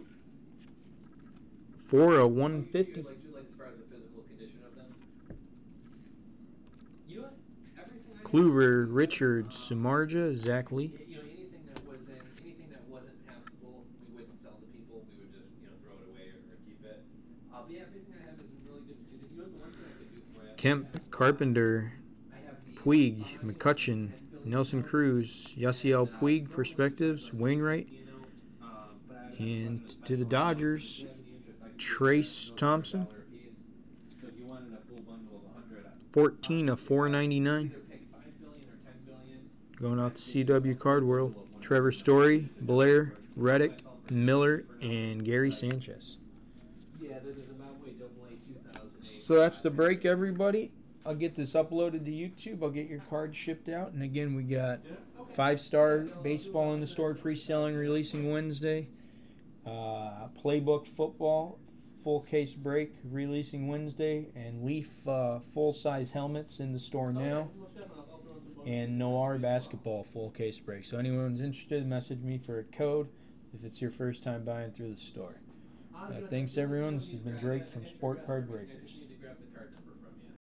[SPEAKER 1] four of one fifty.
[SPEAKER 2] Like, like as far as the physical condition of them. You know what? Everything I
[SPEAKER 1] Kluber, Richards,
[SPEAKER 2] um,
[SPEAKER 1] Samardzija, Zach Lee.
[SPEAKER 2] You know, anything that was in, anything that wasn't passable, we wouldn't sell to people. We would just, you know, throw it away or, or keep it. Uh, but yeah, everything I have is in really good condition. You know, the one thing I could do for you.
[SPEAKER 1] Kemp,
[SPEAKER 2] I have,
[SPEAKER 1] Carpenter,
[SPEAKER 2] I have the,
[SPEAKER 1] Puig,
[SPEAKER 2] uh,
[SPEAKER 1] McCutcheon, Nelson Cruz, Yasiel Puig, Perspectives, Wainwright,
[SPEAKER 2] you know, um, but I,
[SPEAKER 1] and
[SPEAKER 2] I
[SPEAKER 1] to the Dodgers,
[SPEAKER 2] if you have any interest, I could do
[SPEAKER 1] Trace
[SPEAKER 2] that,
[SPEAKER 1] Thompson,
[SPEAKER 2] a dollar a piece. So if you wanted a full bundle of a hundred,
[SPEAKER 1] fourteen of four ninety-nine.
[SPEAKER 2] either pick five billion or ten billion.
[SPEAKER 1] Going out to C W Card World, Trevor Story, Blair, Reddick, Miller, and Gary Sanchez.
[SPEAKER 2] Yeah, there's a Zimbabwe double A two thousand eight.
[SPEAKER 1] So that's the break, everybody. I'll get this uploaded to YouTube. I'll get your card shipped out. And again, we got five-star baseball in the store, pre-selling, releasing Wednesday. Uh, Playbook football, full case break, releasing Wednesday. And Leaf uh, full-size helmets in the store now. And Noir basketball, full case break. So anyone's interested, message me for a code if it's your first time buying through the store. Uh, thanks, everyone. This has been Drake from Sport Card Breakers.